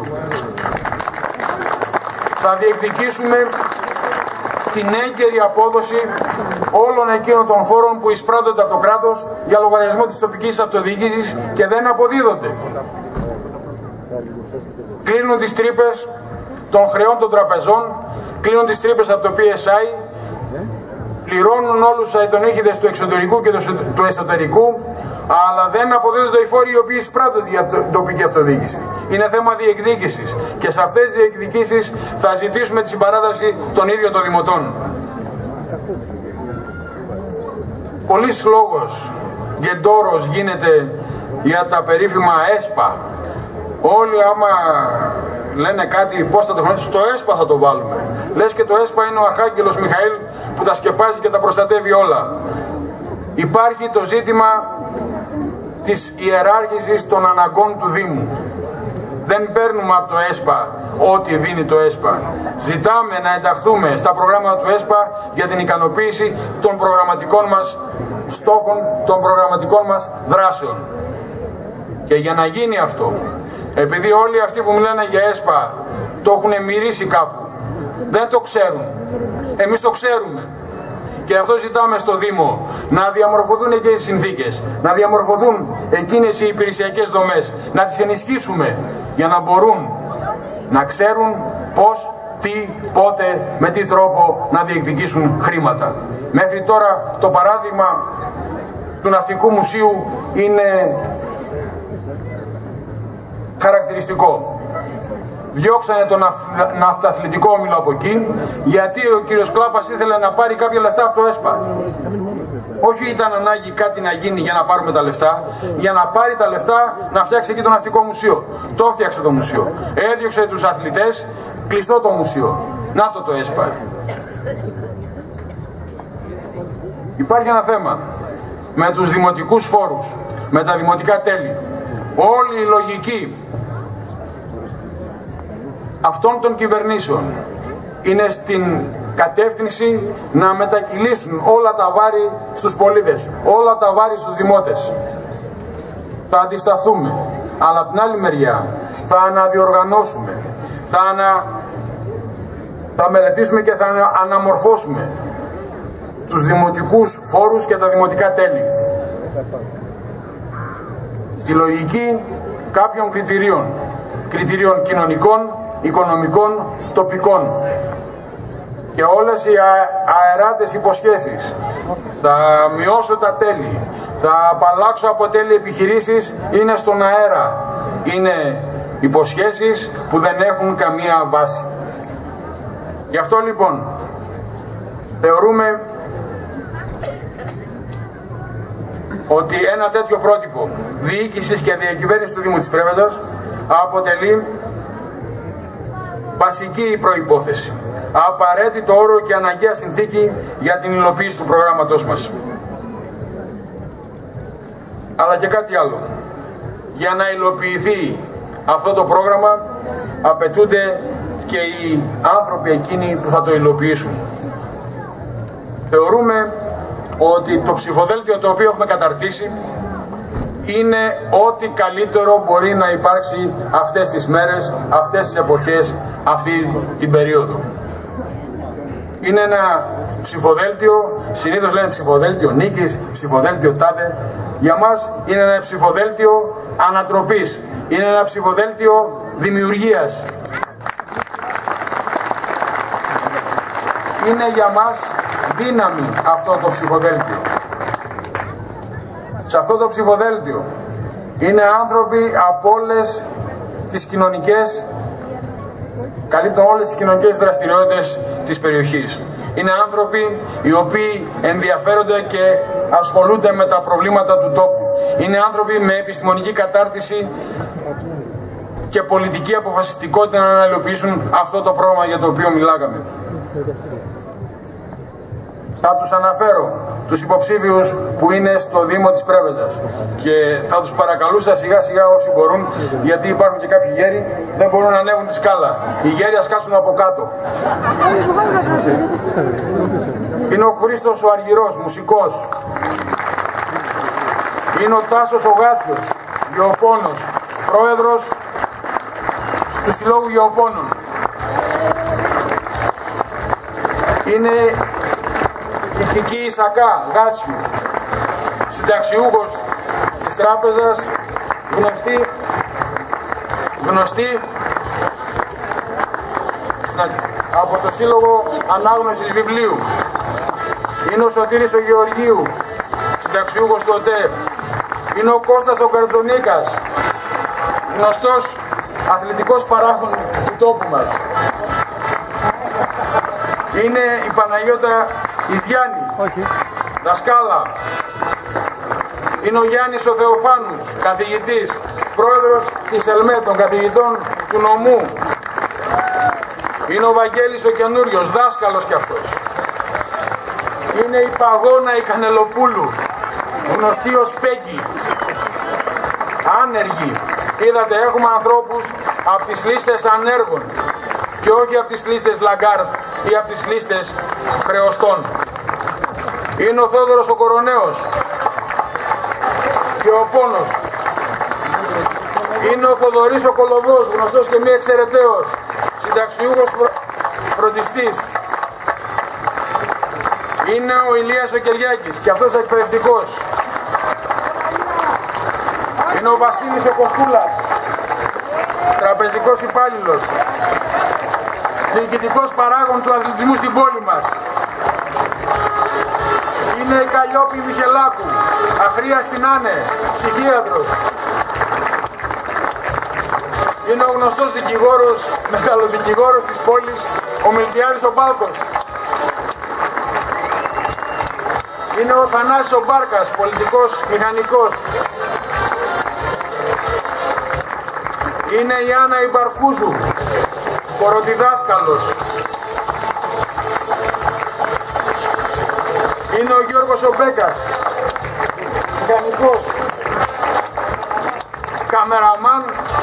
Θα διεκδικήσουμε την έγκαιρη απόδοση όλων εκείνων των φόρων που εισπράττονται από το κράτος για λογαριασμό της τοπικής αυτοδιοίκησης και δεν αποδίδονται. Κλείνουν τις τρύπες των χρεών των τραπεζών, κλείνουν τις τρύπες από το PSI, πληρώνουν όλους τους αιτονίχηδες του εξωτερικού και του εσωτερικού, αλλά δεν αποδίδονται οι φόροι οι οποίοι εισπράττονται για την τοπική αυτοδιοίκηση. Είναι θέμα διεκδίκησης και σε αυτές τις διεκδικήσεις θα ζητήσουμε τη συμπαράταση των ίδιων των δημοτών. Πολύς λόγος γεντόρος γίνεται για τα περίφημα ΕΣΠΑ. Όλοι άμα λένε κάτι, πώς θα το γνωρίζουμε, στο ΕΣΠΑ θα το βάλουμε. Λες και το ΕΣΠΑ είναι ο Αρχάγγελος Μιχαήλ που τα σκεπάζει και τα προστατεύει όλα. Υπάρχει το ζήτημα της ιεράρχησης των αναγκών του Δήμου. Δεν παίρνουμε από το ΕΣΠΑ ό,τι δίνει το ΕΣΠΑ. Ζητάμε να ενταχθούμε στα προγράμματα του ΕΣΠΑ για την ικανοποίηση των προγραμματικών μας στόχων, των προγραμματικών μας δράσεων. Και για να γίνει αυτό, επειδή όλοι αυτοί που μιλάνε για ΕΣΠΑ το έχουν μυρίσει κάπου, δεν το ξέρουν. Εμείς το ξέρουμε. Και αυτό ζητάμε στο Δήμο, να διαμορφωθούν και οι συνθήκες, να διαμορφωθούν εκείνες οι υπηρεσιακές δομές, να τις ενισχύσουμε για να μπορούν να ξέρουν πώς, τι, πότε, με τι τρόπο να διεκδικήσουν χρήματα. Μέχρι τώρα το παράδειγμα του Ναυτικού Μουσείου είναι χαρακτηριστικό. Διώξανε τον ναυταθλητικό όμιλο από εκεί, γιατί ο κύριος Κλάπας ήθελε να πάρει κάποια λεφτά από το ΕΣΠΑ. Όχι ήταν ανάγκη κάτι να γίνει για να πάρουμε τα λεφτά, για να πάρει τα λεφτά να φτιάξει εκεί το Ναυτικό Μουσείο. Το φτιάξε το μουσείο. Έδιωξε τους αθλητές, κλειστό το μουσείο. Να το ΕΣΠΑ. Υπάρχει ένα θέμα με τους δημοτικούς φόρους, με τα δημοτικά τέλη. Όλη η λογική αυτών των κυβερνήσεων είναι στην κατεύθυνση να μετακυλήσουν όλα τα βάρη στους πολίτες, όλα τα βάρη στους δημότες. Θα αντισταθούμε, αλλά από την άλλη μεριά θα αναδιοργανώσουμε, θα μελετήσουμε και θα αναμορφώσουμε τους δημοτικούς φόρους και τα δημοτικά τέλη στη λογική κάποιων κριτηρίων κοινωνικών, οικονομικών, τοπικών. Και όλες οι αεράτες υποσχέσεις, θα μειώσω τα τέλη, θα απαλλάξω από τέλη επιχειρήσεις, είναι στον αέρα. Είναι υποσχέσεις που δεν έχουν καμία βάση. Γι' αυτό λοιπόν θεωρούμε ότι ένα τέτοιο πρότυπο διοίκησης και διακυβέρνησης του Δήμου της Πρέβεζας αποτελεί βασική προϋπόθεση, απαραίτητο όρο και αναγκαία συνθήκη για την υλοποίηση του προγράμματός μας. Αλλά και κάτι άλλο. Για να υλοποιηθεί αυτό το πρόγραμμα απαιτούνται και οι άνθρωποι εκείνοι που θα το υλοποιήσουν. Θεωρούμε ότι το ψηφοδέλτιο το οποίο έχουμε καταρτήσει είναι ό,τι καλύτερο μπορεί να υπάρξει αυτές τις μέρες, αυτές τις εποχές, αυτή την περίοδο. Είναι ένα ψηφοδέλτιο, συνήθως λένε ψηφοδέλτιο νίκης, ψηφοδέλτιο τάδε. Για μας είναι ένα ψηφοδέλτιο ανατροπής, είναι ένα ψηφοδέλτιο δημιουργίας. Είναι για μας δύναμη αυτό το ψηφοδέλτιο. Σε αυτό το ψηφοδέλτιο είναι άνθρωποι από όλες καλύπτουν όλες τις κοινωνικές δραστηριότητες της περιοχής. Είναι άνθρωποι οι οποίοι ενδιαφέρονται και ασχολούνται με τα προβλήματα του τόπου. Είναι άνθρωποι με επιστημονική κατάρτιση και πολιτική αποφασιστικότητα να αναλυοποιήσουν αυτό το πρόγραμμα για το οποίο μιλάγαμε. Θα τους αναφέρω τους υποψήφιους που είναι στο Δήμο της Πρέβεζας και θα τους παρακαλούσα σιγά σιγά όσοι μπορούν, γιατί υπάρχουν και κάποιοι γέροι δεν μπορούν να ανέβουν τη σκάλα. Οι γέροι ας κάτσουν από κάτω. Είναι ο Χρήστος ο Αργυρός, μουσικός. Είναι ο Τάσος ο Γάτσιος, γεωπόνος, πρόεδρος του Συλλόγου Γεωπόνων. Είναι η Κική Ισακά Γάτσιου, συνταξιούχος της τράπεζας, γνωστή από το Σύλλογο Ανάγνωσης Βιβλίου. Είναι ο Σωτήρης ο Γεωργίου, συνταξιούχος του ΟΤΕ. Είναι ο Κώστας ο Καρτζονίκας, γνωστός αθλητικός παράγων του τόπου μας. Είναι η Παναγιώτα Ιζιάννη, δασκάλα. Είναι ο Γιάννης ο Θεοφάνους, καθηγητής, πρόεδρος της ΕΛΜΕ, των καθηγητών του νομού. Είναι ο Βαγγέλης ο Καινούριος, δάσκαλος κι αυτός. Είναι η Παγώνα η Κανελοπούλου, γνωστή ως Πέγκη, άνεργη. Είδατε, έχουμε ανθρώπους από τις λίστες ανέργων και όχι από τις λίστες Λαγκάρτ ή από τις λίστες χρεωστών. Είναι ο Θόδωρος ο Κοροναίος και ο Πόνος. Είναι ο Θοδωρής ο Κολοβός, γνωστός και μη εξαιρεταίος, συνταξιούχος φροντιστής. Είναι ο Ηλίας ο Κεριάκης και αυτός εκπαιδευτικός. Είναι ο Βασίλης ο Κοστούλας, τραπεζικός υπάλληλος, διοικητικός παράγων του αθλητισμού στην πόλη μας. Είναι η Καλλιόπη Μιχελάκου, αχρίαστη να είναι, ψυχίατρος. Είναι ο γνωστός δικηγόρος, μεγαλοδικηγόρος της πόλης, ο Μιλτιάδης ο Πάλκος. Είναι ο Θανάσης ο Μπάρκας, πολιτικός μηχανικός. Είναι η Άννα η Μπαρκούζου, χοροδιδάσκαλος. Είναι ο Γιώργος ο Μπέκας, μηχανικός, καμεραμάν.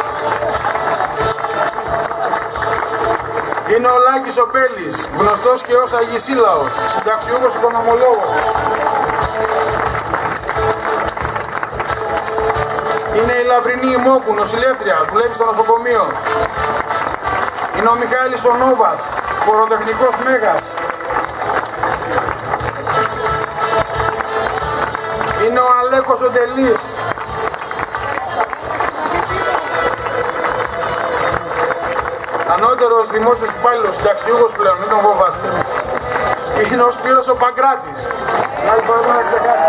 Είναι ο Λάκης ο Πέλης, γνωστός και ως Αγισίλαος, συνταξιούχος οικονομολόγος. Είναι η Λαβρινή Ημόκου, νοσηλεύτρια, δουλεύει στο νοσοκομείο. Είναι ο Μιχάλης ο Νόβας, χοροτεχνικός μέγας. Είναι ο Αλέκος ο Τελής. Ανώτερος δημόσιος υπάλληλος, συνταξιούχος πλέον, μην τον φοβάστε. Είναι ο Σπύρος ο Παγκράτης. Άλλη φορά να ξεχάσει.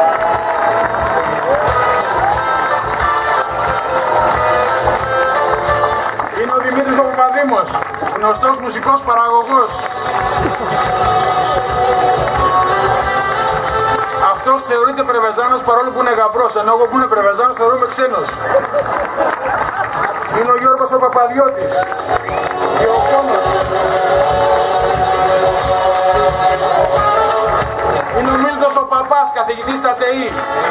Είναι ο Δημήτρης ο Παπαδήμος, γνωστός μουσικός παραγωγός. Αυτός θεωρείται Πρεβεζάνος παρόλο που είναι γαμπρός, ενώ εγώ που είναι Πρεβεζάνος θεωρούμε ξένος. Είναι ο Γιώργος ο Παπαδιώτης και ο Πόνος. Είναι ο Μίλτος ο Παπάς, καθηγητής στα ΤΕΗ.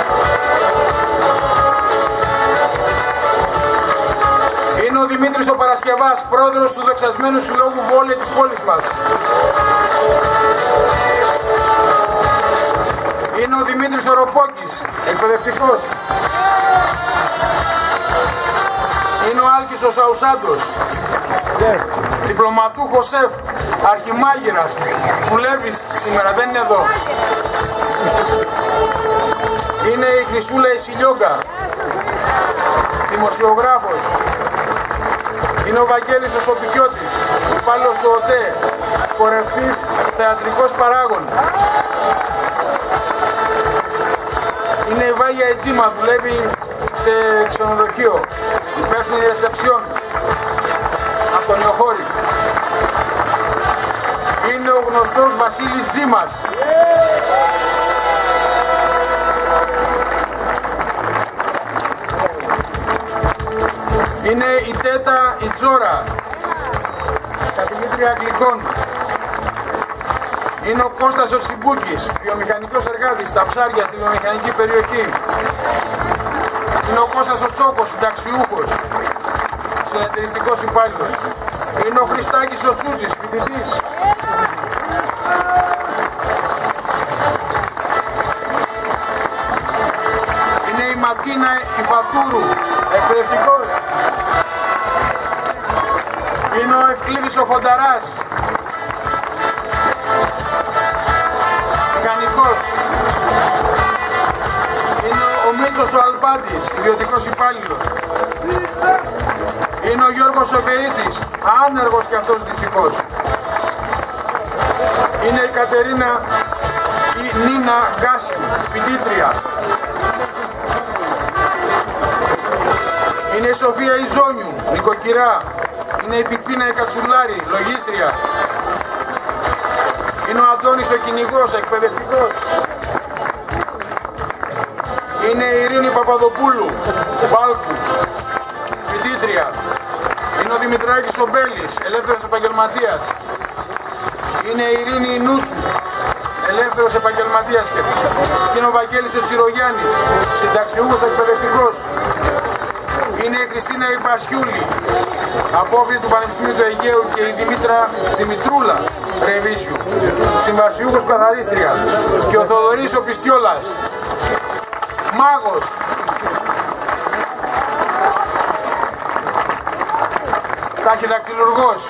Είναι ο Δημήτρης ο Παρασκευάς, πρόεδρος του δοξασμένου συλλόγου βόλεϊ της πόλης μας. Είναι ο Δημήτρης ο Ροπόκης, εκπαιδευτικός. Είναι ο Άλκης ο Σαουσάντος, διπλωματούχος σεφ, αρχιμάγειρας, δουλεύει σήμερα, δεν είναι εδώ. Είναι η Χρυσούλα η Σιλιόγκα, δημοσιογράφος. Είναι ο Βαγγέλης ο Σοπικιώτης, υπάλληλος του ΟΤΕ, χορευτής, θεατρικός παράγων. Είναι η Βάγια Ετζίμα, δουλεύει σε ξενοδοχείο, υπεύθυνη ρεσεψιόν. τον Ιωχώρη. Είναι ο γνωστός Βασίλης Τζίμας. Είναι η Τέτα η Τζόρα, καθηγήτρια Αγγλικών. Είναι ο Κώστας ο Τσιμπούκης, βιομηχανικός εργάτης στα ψάρια στη βιομηχανική περιοχή. Είναι ο Κώστας ο Τσόκος, συνταξιούχος, συνεταιριστικός υπάλληλος. Είναι ο Χριστάκης ο Τσούζης, φοιτητής. Είναι η Ματίνα η Φατούρου, εκπαιδευτικός. Είναι ο Ευκλήδης ο Φονταράς, μηχανικός. Είναι ο Μίτσος ο Αλμπάντης, ιδιωτικός υπάλληλος. Είναι ο Γιώργος ο Πεΐτης, άνεργος και αυτός δυστυχώς. Είναι η Κατερίνα η Νίνα Γκάσιου, φοιτήτρια. Είναι η Σοφία Ιζόνιου, νοικοκυρά. Είναι η Πιπίνα η Κατσουλάρη, λογίστρια. Είναι ο Αντώνης ο κυνηγός, εκπαιδευτικός. Είναι η Ειρήνη Παπαδοπούλου, Μπάλκου, φοιτήτρια. Είναι ο Δημητράκης ο Μπέλης, ελεύθερος επαγγελματίας. Είναι η Ειρήνη Νούτσου, ελεύθερος επαγγελματίας και είναι ο Βαγγέλης ο Τσιρογιάννης, συνταξιούχος εκπαιδευτικός. Είναι η Χριστίνα η Πασιούλη, απόφοιτη του Πανεπιστημίου του Αιγαίου, και η Δημητρούλα Ρεβίσιου, συμβασιούχος καθαρίστρια, και ο Θοδωρής ο Πιστιόλας, μάγος. Ταχυδακτυλουργός.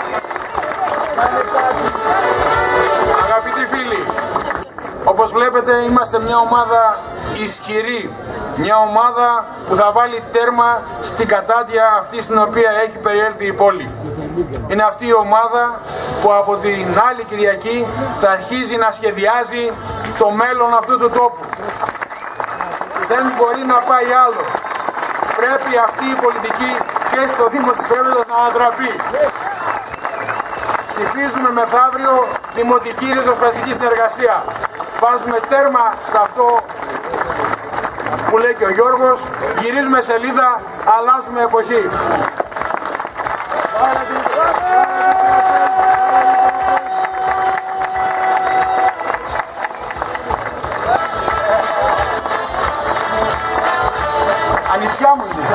Αγαπητοί φίλοι, όπως βλέπετε είμαστε μια ομάδα ισχυρή, μια ομάδα που θα βάλει τέρμα στην κατάντια αυτή στην οποία έχει περιέλθει η πόλη. Είναι αυτή η ομάδα που από την άλλη Κυριακή θα αρχίζει να σχεδιάζει το μέλλον αυτού του τόπου. Δεν μπορεί να πάει άλλο. Πρέπει αυτή η πολιτική και στο Δήμο της Πρέβεζας να ανατραπεί. Ψηφίζουμε μεθαύριο δημοτική ριζοσπαστική συνεργασία. Βάζουμε τέρμα σε αυτό που λέει και ο Γιώργος, γυρίζουμε σελίδα, αλλάζουμε εποχή. Ανιτσιά μου είναι.